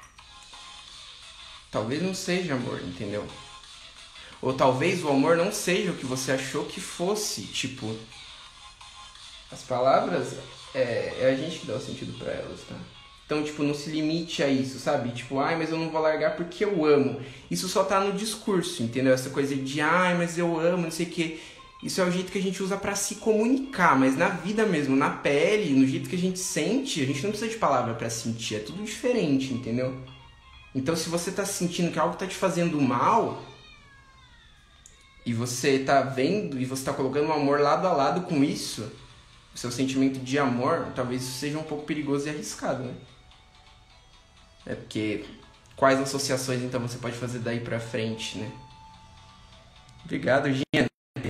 talvez não seja amor, entendeu? Ou talvez o amor não seja o que você achou que fosse. Tipo, as palavras é, é a gente que dá o sentido pra elas, tá? Então, tipo, não se limite a isso, sabe? Tipo, ai, mas eu não vou largar porque eu amo. Isso só tá no discurso, entendeu? Essa coisa de, ai, mas eu amo, não sei o quê. Isso é o jeito que a gente usa pra se comunicar, mas na vida mesmo, na pele, no jeito que a gente sente, a gente não precisa de palavra pra sentir, é tudo diferente, entendeu? Então, se você tá sentindo que algo tá te fazendo mal, e você tá vendo, e você tá colocando o amor lado a lado com isso, o seu sentimento de amor, talvez isso seja um pouco perigoso e arriscado, né? É porque quais associações então você pode fazer daí pra frente, né? Obrigado, Gina.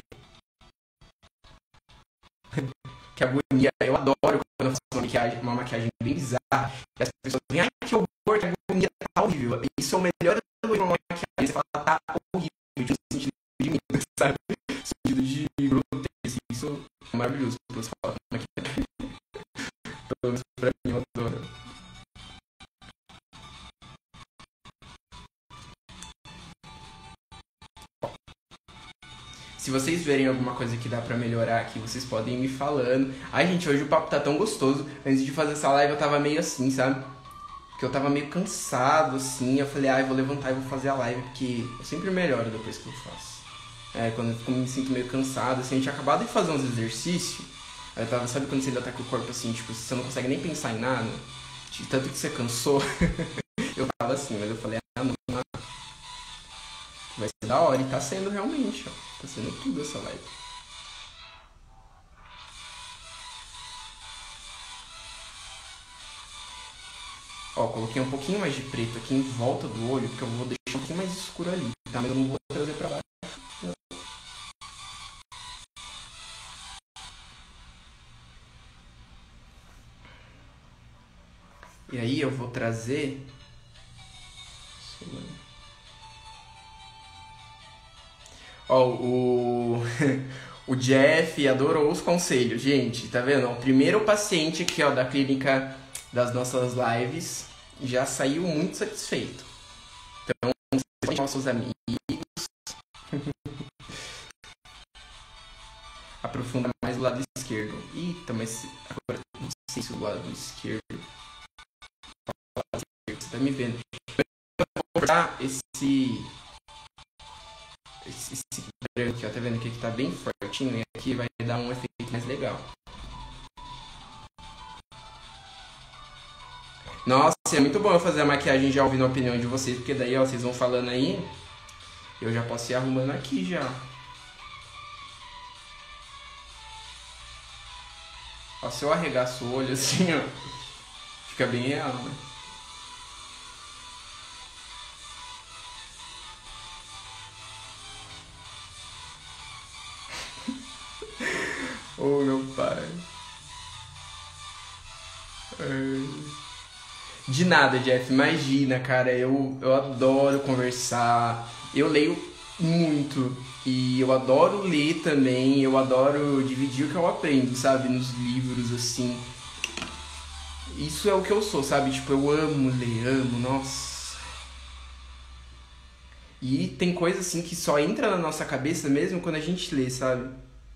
Que agonia. Eu adoro quando eu faço uma maquiagem, uma maquiagem bem bizarra e as pessoas dizem, ai, que horror, que agonia, tá horrível. Isso é o melhor elogio de uma maquiagem. Você fala, tá horrível, no sentido de mim, sabe? No sentido de grotesco. Isso é maravilhoso. Você fala, maquiagem. Pelo menos pra mim, eu adoro. Se vocês verem alguma coisa que dá pra melhorar aqui, vocês podem ir me falando. Ai, gente, hoje o papo tá tão gostoso. Antes de fazer essa live eu tava meio assim, sabe? Porque eu tava meio cansado, assim. Eu falei, ai, ah, vou levantar e vou fazer a live, porque eu sempre melhoro depois que eu faço. É, quando eu me sinto meio cansado, assim, a gente acabado de fazer uns exercícios. Aí eu tava, sabe quando você ainda tá com o corpo assim, tipo, você não consegue nem pensar em nada? De tanto que você cansou. Eu tava assim, mas eu falei, ah, não, não. Vai ser da hora, e tá sendo realmente, ó. Tá sendo tudo essa live. Ó, coloquei um pouquinho mais de preto aqui em volta do olho, porque eu vou deixar um pouquinho mais escuro ali, tá? Mas eu não vou trazer pra baixo. E aí eu vou trazer... Ó, o... o Jeff adorou os conselhos, gente, tá vendo? O primeiro paciente aqui, ó, da clínica das nossas lives já saiu muito satisfeito. Então, vocês nossos amigos. Aprofunda mais o lado esquerdo. Eita, mas agora não sei se o lado esquerdo tá me vendo. Eu vou conversar esse... Esse, esse branco aqui, ó, tá vendo que aqui tá bem fortinho e aqui vai dar um efeito mais legal. Nossa, é muito bom eu fazer a maquiagem já ouvindo a opinião de vocês, porque daí, ó, vocês vão falando aí, eu já posso ir arrumando aqui já. Ó, se eu arregaço o olho assim, ó, fica bem real, né? Ô, meu pai. Ai. De nada, Jeff. Imagina, cara. Eu, eu adoro conversar. Eu leio muito. E eu adoro ler também. Eu adoro dividir o que eu aprendo, sabe? Nos livros, assim. Isso é o que eu sou, sabe? Tipo, eu amo ler, amo, nossa. E tem coisa, assim, que só entra na nossa cabeça mesmo quando a gente lê, sabe?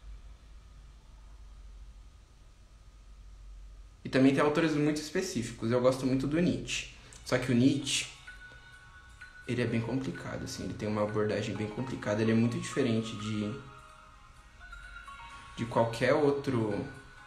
E também tem autores muito específicos. Eu gosto muito do Nietzsche. Só que o Nietzsche, ele é bem complicado, assim. Ele tem uma abordagem bem complicada. Ele é muito diferente de, de qualquer outro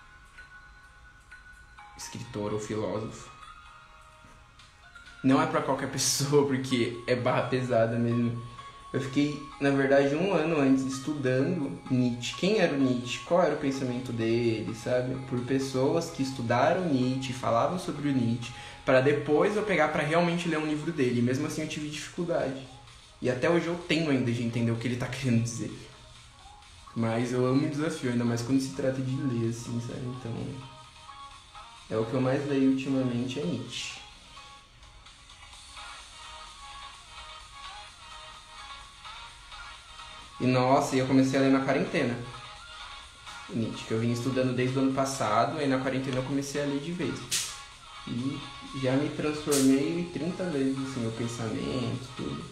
escritor ou filósofo. Não é pra qualquer pessoa, porque é barra pesada mesmo. Eu fiquei, na verdade, um ano antes estudando Nietzsche. Quem era o Nietzsche? Qual era o pensamento dele, sabe? Por pessoas que estudaram Nietzsche, falavam sobre o Nietzsche, para depois eu pegar para realmente ler um livro dele. E mesmo assim eu tive dificuldade. E até hoje eu tenho ainda de entender o que ele tá querendo dizer. Mas eu amo o desafio, ainda mais quando se trata de ler, assim, sabe? Então, é o que eu mais leio ultimamente, é Nietzsche. E nossa, eu comecei a ler na quarentena. Nietzsche, que eu vinha estudando desde o ano passado, aí na quarentena eu comecei a ler de vez. E já me transformei trinta vezes, assim, meu pensamento, tudo.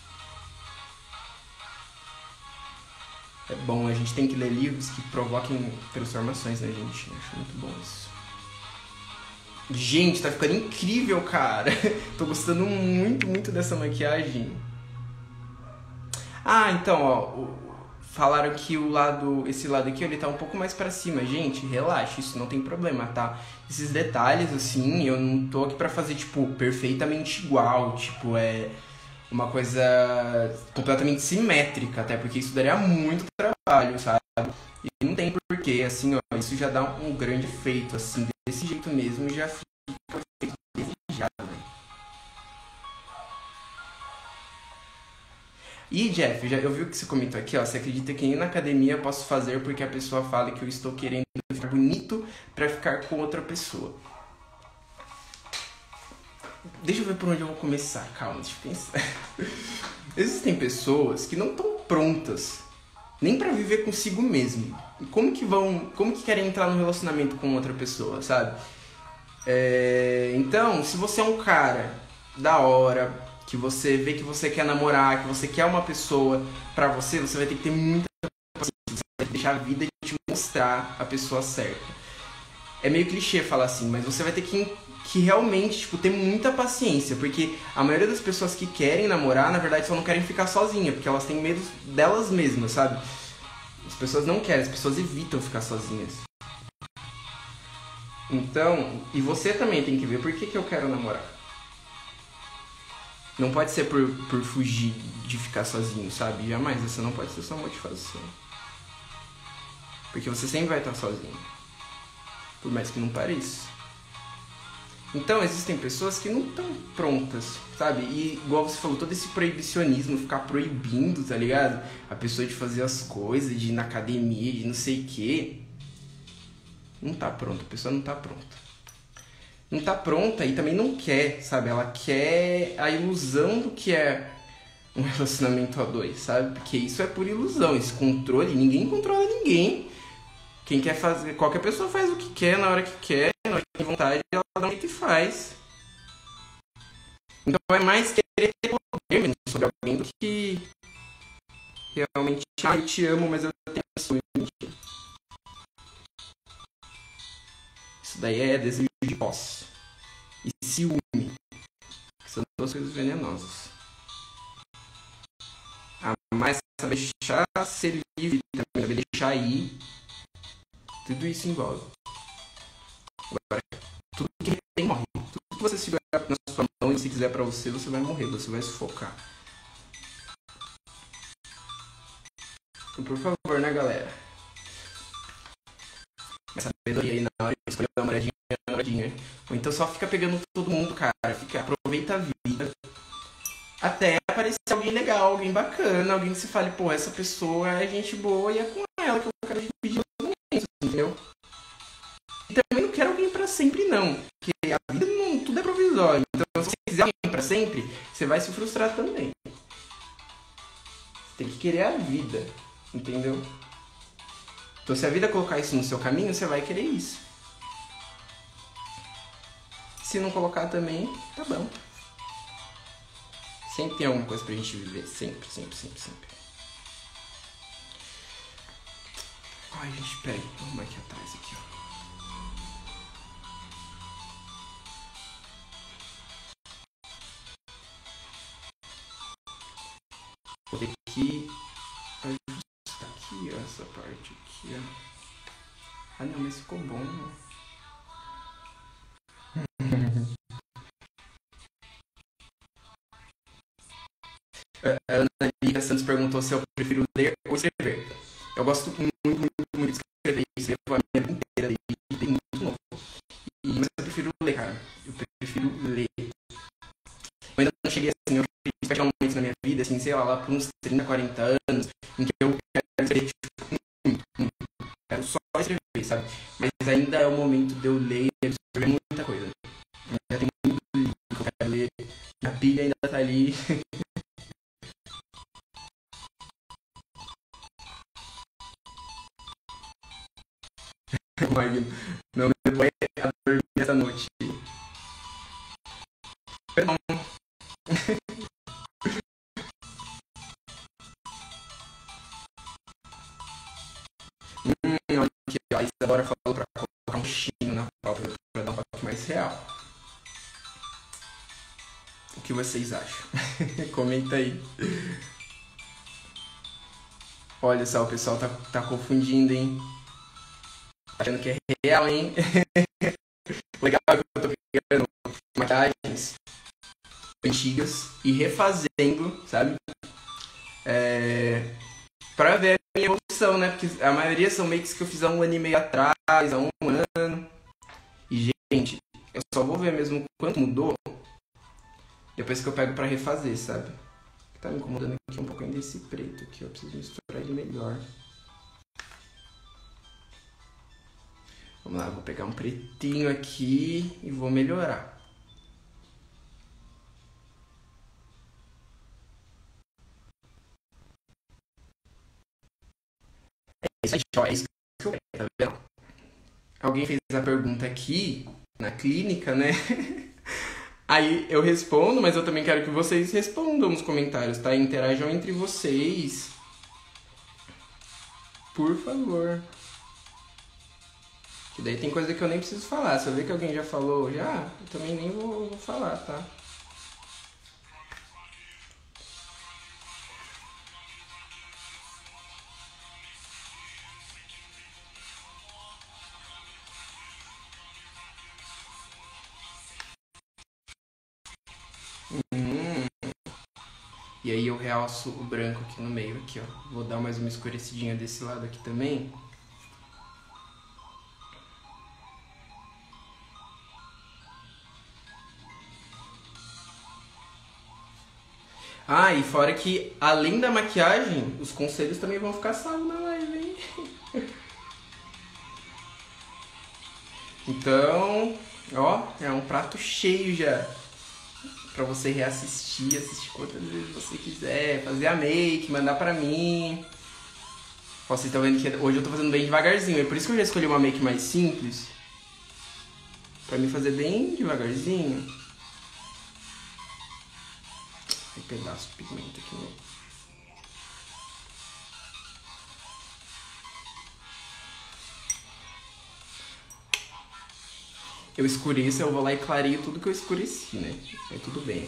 É bom, a gente tem que ler livros que provoquem transformações na gente. Eu acho muito bom isso. Gente, tá ficando incrível, cara. Tô gostando muito, muito dessa maquiagem. Ah, então, ó, o- falaram que o lado, esse lado aqui, ele tá um pouco mais pra cima. Gente, relaxa, isso não tem problema, tá? Esses detalhes, assim, eu não tô aqui pra fazer, tipo, perfeitamente igual, tipo, é uma coisa completamente simétrica, até porque isso daria muito trabalho, sabe? E não tem porquê, assim, ó, isso já dá um grande efeito, assim, desse jeito mesmo, já fica o efeito desejado. E Jeff, já, eu vi o que você comentou aqui, ó. Você acredita que nem na academia eu posso fazer porque a pessoa fala que eu estou querendo ficar bonito pra ficar com outra pessoa. Deixa eu ver por onde eu vou começar, calma, deixa eu pensar. Existem pessoas que não estão prontas nem pra viver consigo mesmo. E como que vão, como que querem entrar num relacionamento com outra pessoa, sabe? É, então, se você é um cara da hora, que você vê que você quer namorar, que você quer uma pessoa pra você, você vai ter que ter muita paciência, você vai ter que deixar a vida te mostrar a pessoa certa. É meio clichê falar assim, mas você vai ter que, que realmente, tipo, ter muita paciência, porque a maioria das pessoas que querem namorar, na verdade, só não querem ficar sozinha, porque elas têm medo delas mesmas, sabe? As pessoas não querem, as pessoas evitam ficar sozinhas. Então, e você também tem que ver por que, que eu quero namorar. Não pode ser por, por fugir de ficar sozinho, sabe? Jamais, essa não pode ser sua motivação. Porque você sempre vai estar sozinho. Por mais que não pareça. Então, existem pessoas que não estão prontas, sabe? E, igual você falou, todo esse proibicionismo, ficar proibindo, tá ligado? A pessoa de fazer as coisas, de ir na academia, de não sei o quê. Não tá pronta, a pessoa não tá pronta. Não tá pronta e também não quer, sabe? Ela quer a ilusão do que é um relacionamento a dois, sabe? Porque isso é por ilusão, esse controle, ninguém controla ninguém. Quem quer fazer, qualquer pessoa faz o que quer, na hora que quer, na hora que tem vontade, ela dá um jeito e faz. Então é mais querer ter poder mesmo sobre alguém do que realmente, ah, eu te amo, mas eu tenho ciúme. Isso daí é desejo de posse. E ciúme. São duas coisas venenosas. A mais saber deixar ser livre também, saber deixar ir. Tudo isso envolve. Agora, tudo que tem morre. Tudo que você segurar na sua mão e se quiser pra você, você vai morrer, você vai sufocar. Então, por favor, né, galera? Mas sabedoria aí na hora de escolher uma namoradinha, namoradinha. Ou então só fica pegando todo mundo, cara. Fica, aproveita a vida. Até aparecer alguém legal, alguém bacana, alguém que você fale, pô, essa pessoa é gente boa e é com ela que eu quero dividir os momentos, entendeu? E também não quero alguém pra sempre, não. Porque a vida não, tudo é provisório. Então, se você quiser alguém pra sempre, você vai se frustrar também. Você tem que querer a vida, entendeu? Então, se a vida colocar isso no seu caminho, você vai querer isso. Se não colocar também, tá bom. Sempre tem alguma coisa pra gente viver. Sempre, sempre, sempre, sempre. Ai, gente, peraí. Vamos arrumar aqui atrás, aqui, ó. Vou ter que ajustar aqui, ó, essa parte aqui, ó. Ah, não, mas ficou bom, né? A Ana Lívia Santos perguntou se eu prefiro ler ou escrever. Eu gosto muito, muito, muito de escrever. Escrevo a minha vida inteira desde muito novo. E, mas eu prefiro ler, cara. Eu prefiro ler. Eu ainda não cheguei assim, eu cheguei a um momento na minha vida, assim, sei lá, lá por uns trinta, quarenta anos, em que eu quero escrever, tipo, muito, muito. Quero só escrever, sabe? Mas ainda é o momento de eu ler e absorver muita coisa. Ainda tem muito livro que eu quero ler. A pilha ainda tá ali. Magno, não me levou a dormir essa noite. Perdão. hum, olha aqui, a Isadora falou pra colocar um chino na pauta pra dar um toque mais real. O que vocês acham? Comenta aí. Olha só, o pessoal tá, tá confundindo, hein? Tá achando que é real, hein? Legal que eu tô pegando maquiagens antigas e refazendo, sabe? É... Pra ver a minha evolução, né? Porque a maioria são makes que eu fiz há um ano e meio atrás, há um ano. E, gente, eu só vou ver mesmo quanto mudou depois que eu pego pra refazer, sabe? Tá me incomodando aqui um pouquinho desse preto aqui, eu preciso misturar ele melhor. Vamos lá, vou pegar um pretinho aqui e vou melhorar. É isso aí, ó, é isso que eu quero, tá vendo? Alguém fez a pergunta aqui, na clínica, né? Aí eu respondo, mas eu também quero que vocês respondam nos comentários, tá? Interajam entre vocês. Por favor. Que daí tem coisa que eu nem preciso falar. Se eu ver que alguém já falou, já, eu também nem vou, vou falar, tá? Hum. E aí eu realço o branco aqui no meio, aqui, ó. Vou dar mais uma escurecidinha desse lado aqui também. Ah, e fora que, além da maquiagem, os conselhos também vão ficar salvos na live, hein? Então, ó, é um prato cheio já. Pra você reassistir, assistir quantas vezes você quiser, fazer a make, mandar pra mim. Ó, vocês estão vendo que hoje eu tô fazendo bem devagarzinho, é por isso que eu já escolhi uma make mais simples. Pra mim fazer bem devagarzinho. Ai, pedaço de pigmento aqui, né? eu escureço, eu vou lá e clareio tudo que eu escureci, né? Aí tudo bem.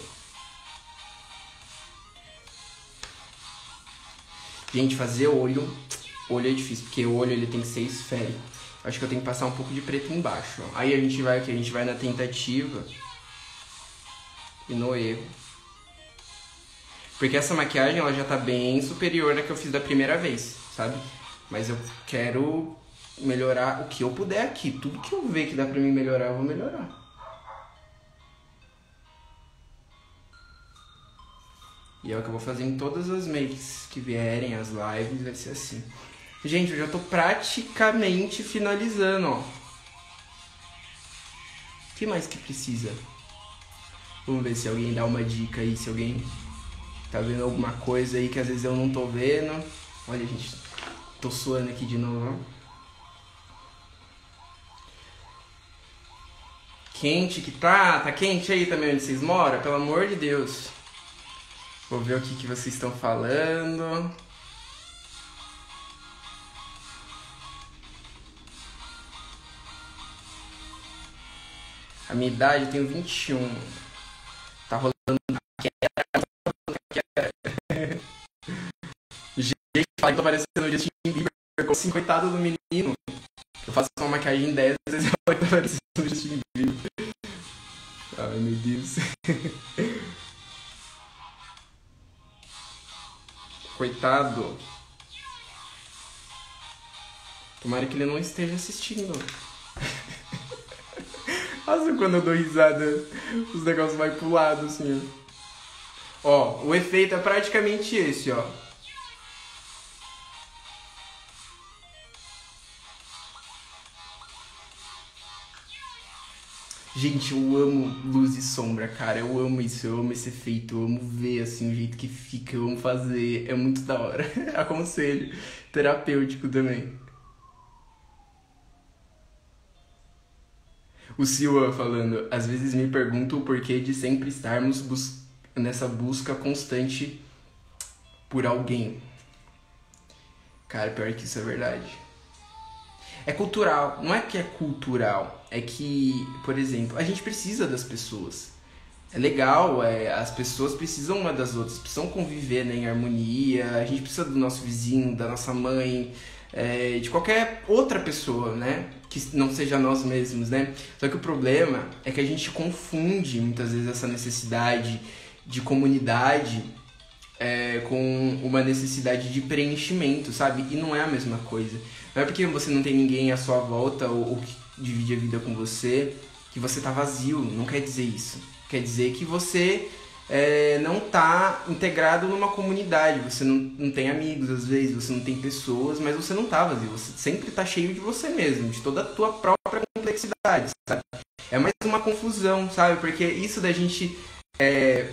Gente, fazer olho, olho é difícil, porque o olho ele tem que ser esférico. Acho que eu tenho que passar um pouco de preto embaixo, ó. Aí a gente vai aqui, a gente vai na tentativa e no erro. Porque essa maquiagem, ela já tá bem superior à que eu fiz da primeira vez, sabe? Mas eu quero melhorar o que eu puder aqui. Tudo que eu ver que dá pra mim melhorar, eu vou melhorar. E é o que eu vou fazer em todas as makes que vierem, as lives, vai ser assim. Gente, eu já tô praticamente finalizando, ó. O que mais que precisa? Vamos ver se alguém dá uma dica aí, se alguém tá vendo alguma coisa aí que às vezes eu não tô vendo. Olha, gente, tô suando aqui de novo, ó. Quente que tá, tá quente aí também onde vocês moram? Pelo amor de Deus. Vou ver o que, que vocês estão falando. A minha idade, eu tenho vinte e um. Tá rolando. Gente, fala que tô parecendo o Justin Bieber. Como assim, coitado do menino. Eu faço uma maquiagem dez vezes e eu tô parecendo o Justin Bieber. Ai, meu Deus. Coitado. Tomara que ele não esteja assistindo. Nossa, quando eu dou risada, os negócios vai pro lado, assim, ó. Ó, o efeito é praticamente esse, ó. Gente, eu amo luz e sombra, cara. Eu amo isso, eu amo esse efeito, eu amo ver, assim, o jeito que fica, eu amo fazer. É muito da hora. Aconselho. Terapêutico também. O Silva falando, às vezes me pergunto o porquê de sempre estarmos bus- nessa busca constante por alguém. Cara, pior que isso é verdade. É cultural, não é que é cultural, é que, por exemplo, a gente precisa das pessoas. É legal, é, as pessoas precisam uma das outras, precisam conviver, né, em harmonia, a gente precisa do nosso vizinho, da nossa mãe, é, de qualquer outra pessoa, né, que não seja nós mesmos, né. Só que o problema é que a gente confunde muitas vezes essa necessidade de comunidade é, com uma necessidade de preenchimento, sabe? E não é a mesma coisa. Não é porque você não tem ninguém à sua volta ou, ou que divide a vida com você que você tá vazio, não quer dizer isso. Quer dizer que você é, não tá integrado numa comunidade, você não, não tem amigos às vezes, você não tem pessoas, mas você não tá vazio, você sempre tá cheio de você mesmo, de toda a tua própria complexidade, sabe? É mais uma confusão, sabe? Porque isso da gente é,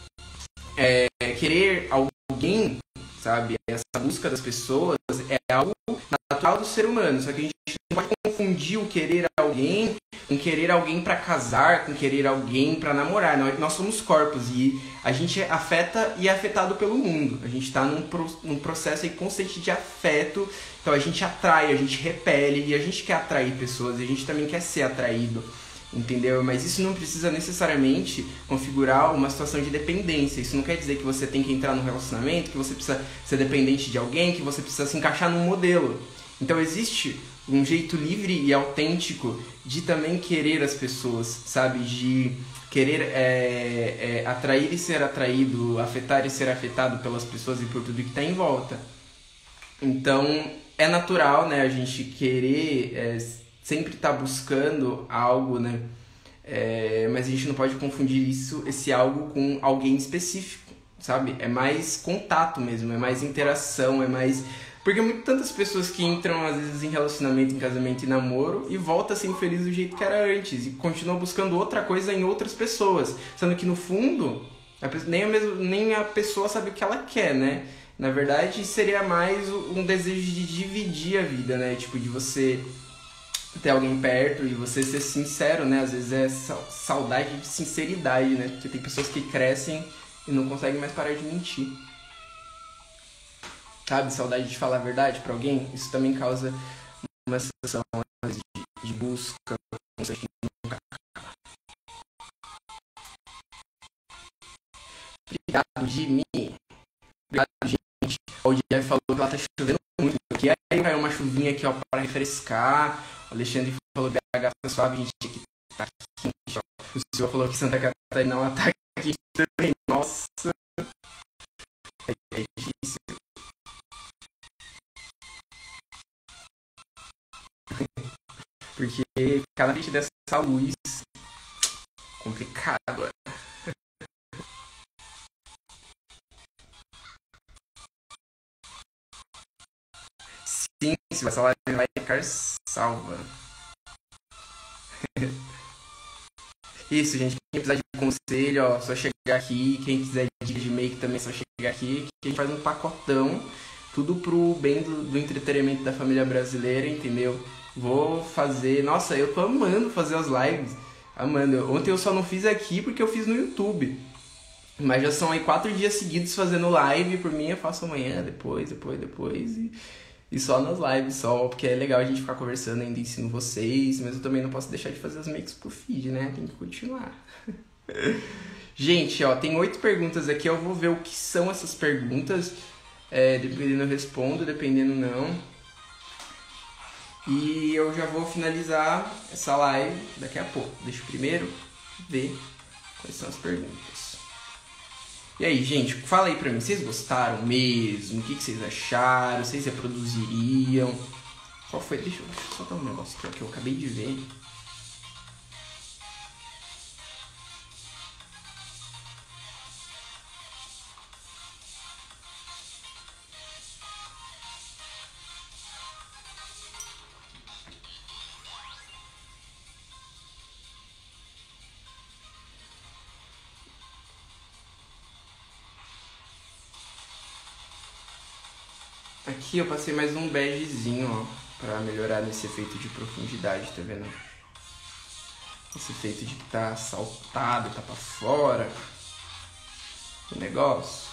é, querer alguém, sabe? Essa busca das pessoas é algo natural do ser humano, só que a gente não pode confundir o querer alguém com querer alguém pra casar, com querer alguém pra namorar. Nós, nós somos corpos e a gente afeta e é afetado pelo mundo. A gente tá num, pro, num processo aí constante de afeto, então a gente atrai, a gente repele e a gente quer atrair pessoas e a gente também quer ser atraído. Entendeu? Mas isso não precisa necessariamente configurar uma situação de dependência. Isso não quer dizer que você tem que entrar num relacionamento, que você precisa ser dependente de alguém, que você precisa se encaixar num modelo. Então existe um jeito livre e autêntico de também querer as pessoas, sabe? De querer é, é, atrair e ser atraído, afetar e ser afetado pelas pessoas e por tudo que está em volta. Então é natural, né, a gente querer... É, sempre tá buscando algo, né? É, mas a gente não pode confundir isso, esse algo com alguém específico, sabe? É mais contato mesmo, é mais interação, é mais... Porque muitas tantas pessoas que entram, às vezes, em relacionamento, em casamento e namoro e voltam a ser infeliz do jeito que era antes e continuam buscando outra coisa em outras pessoas. Sendo que, no fundo, a pessoa, nem, a mesma, nem a pessoa sabe o que ela quer, né? Na verdade, seria mais um desejo de dividir a vida, né? Tipo, de você... ter alguém perto e você ser sincero, né? Às vezes é saudade de sinceridade, né? Porque tem pessoas que crescem e não conseguem mais parar de mentir. Sabe? Saudade de falar a verdade pra alguém. Isso também causa uma sensação de, de busca, Obrigado, Jimmy. Obrigado, gente. O Jeff falou que lá tá chovendo muito aqui. Aí caiu uma chuvinha aqui, ó, para refrescar. O Alexandre falou que B H tá suave, gente, aqui tá quente, ó. O Silva falou que Santa Catarina ela tá quente também. Nossa. É difícil. Porque ficar na frente dessa luz complicado. Sim, se essa live vai ficar salva. Isso, gente. Quem precisar de conselho, ó, só chegar aqui. Quem quiser de make também, só chegar aqui. Que a gente faz um pacotão. Tudo pro bem do, do entretenimento da família brasileira, entendeu? Vou fazer... Nossa, eu tô amando fazer as lives. Amando. Ontem eu só não fiz aqui porque eu fiz no YouTube. Mas já são aí quatro dias seguidos fazendo live. Por mim eu faço amanhã, depois, depois, depois. E, e só nas lives, só. Porque é legal a gente ficar conversando, ainda ensino vocês. Mas eu também não posso deixar de fazer as makes pro feed, né? Tem que continuar. Gente, ó, tem oito perguntas aqui. Eu vou ver o que são essas perguntas. É, dependendo eu respondo, dependendo não. E eu já vou finalizar essa live daqui a pouco. Deixa eu primeiro ver quais são as perguntas. E aí, gente, fala aí pra mim. Vocês gostaram mesmo? O que, que vocês acharam? Vocês reproduziriam? Qual foi? Deixa eu, deixa eu só dar um negócio aqui ó, que eu acabei de ver. Aqui eu passei mais um begezinho, ó, pra melhorar nesse efeito de profundidade, tá vendo? Esse efeito de que tá saltado, tá pra fora o negócio.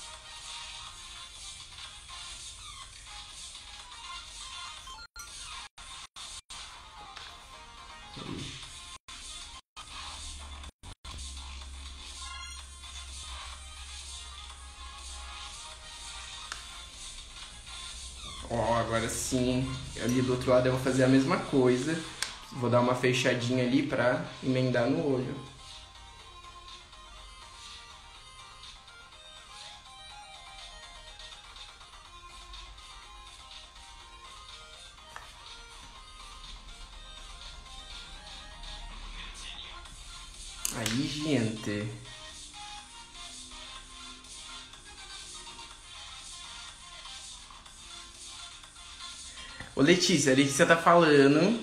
Ó, agora sim, ali do outro lado eu vou fazer a mesma coisa. Vou dar uma fechadinha ali pra emendar no olho. Aí, gente. Ô Letícia, a Letícia tá falando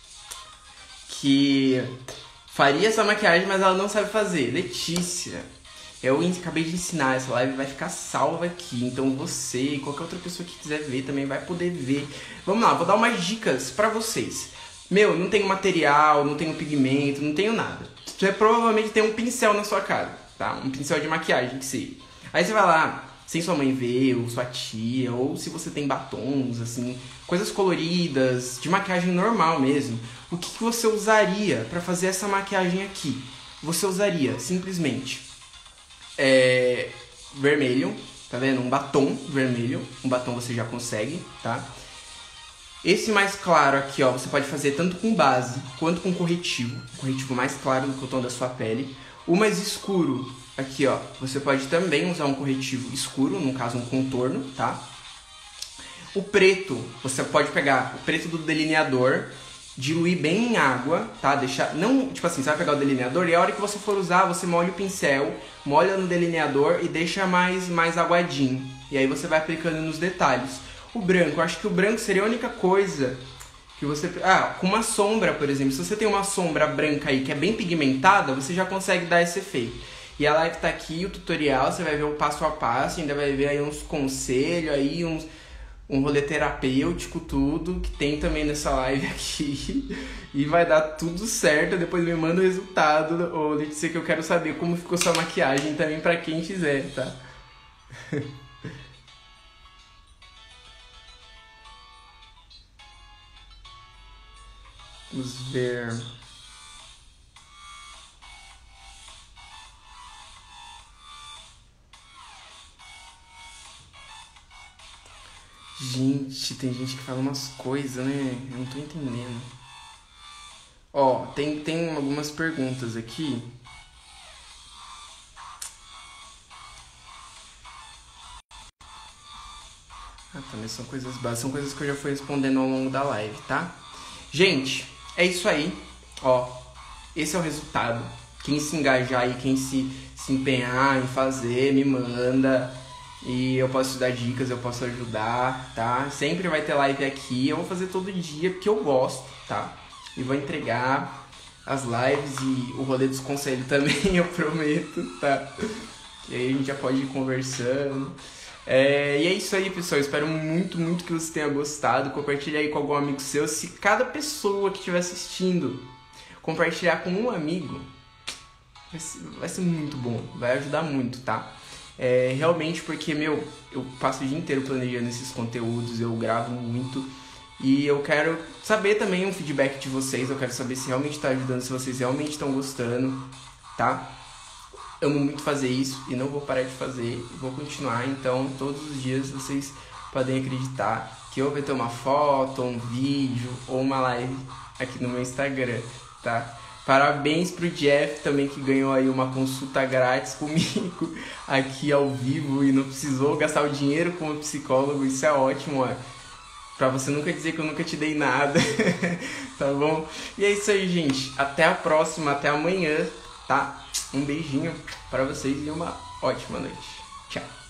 que faria essa maquiagem, mas ela não sabe fazer. Letícia, eu acabei de ensinar, essa live vai ficar salva aqui. Então você e qualquer outra pessoa que quiser ver também vai poder ver. Vamos lá, vou dar umas dicas pra vocês. Meu, não tenho material, não tenho pigmento, não tenho nada. Você provavelmente tem um pincel na sua casa, tá? Um pincel de maquiagem que seja. Aí você vai lá, sem sua mãe ver, ou sua tia, ou se você tem batons, assim, coisas coloridas, de maquiagem normal mesmo. O que, que você usaria pra fazer essa maquiagem aqui? Você usaria, simplesmente, é, vermelho, tá vendo? Um batom vermelho, um batom você já consegue, tá? Esse mais claro aqui, ó, você pode fazer tanto com base quanto com corretivo. Um corretivo mais claro do que o tom da sua pele. O mais escuro, aqui, ó, você pode também usar um corretivo escuro, no caso um contorno, tá? O preto, você pode pegar o preto do delineador, diluir bem em água, tá? Deixar, não, tipo assim, você vai pegar o delineador e a hora que você for usar, você molha o pincel, molha no delineador e deixa mais, mais aguadinho. E aí você vai aplicando nos detalhes. O branco, eu acho que o branco seria a única coisa que você... Ah, com uma sombra, por exemplo. Se você tem uma sombra branca aí que é bem pigmentada, você já consegue dar esse efeito. E a live tá aqui, o tutorial, você vai ver o passo a passo, ainda vai ver aí uns conselhos, aí uns, um rolê terapêutico, tudo, que tem também nessa live aqui. E vai dar tudo certo, depois me manda o resultado. Ô, Letícia, que eu quero saber como ficou sua maquiagem também pra quem quiser, tá? Vamos ver. Gente, tem gente que fala umas coisas, né? Eu não tô entendendo. Ó, tem, tem algumas perguntas aqui. Ah, também são coisas básicas, são coisas que eu já fui respondendo ao longo da live, tá? Gente, é isso aí. Ó, esse é o resultado. Quem se engajar e quem se, se empenhar em fazer, me manda. E eu posso te dar dicas, eu posso ajudar, tá? Sempre vai ter live aqui. Eu vou fazer todo dia porque eu gosto, tá? E vou entregar as lives e o rolê dos conselhos também, eu prometo, tá? E aí a gente já pode ir conversando. É, e é isso aí, pessoal. Espero muito, muito que você tenha gostado. Compartilha aí com algum amigo seu. Se cada pessoa que estiver assistindo compartilhar com um amigo, vai ser, vai ser muito bom. Vai ajudar muito, tá? É, realmente porque, meu, eu passo o dia inteiro planejando esses conteúdos. Eu gravo muito. E eu quero saber também um feedback de vocês. Eu quero saber se realmente está ajudando, se vocês realmente estão gostando, tá? Amo muito fazer isso e não vou parar de fazer, vou continuar. Então todos os dias vocês podem acreditar que eu vou ter uma foto, um vídeo ou uma live aqui no meu Instagram, tá? Parabéns pro Jeff também, que ganhou aí uma consulta grátis comigo aqui ao vivo e não precisou gastar o dinheiro com o psicólogo. Isso é ótimo, ó. Pra você nunca dizer que eu nunca te dei nada. Tá bom? E é isso aí, gente. Até a próxima, até amanhã, tá? Um beijinho pra vocês e uma ótima noite. Tchau.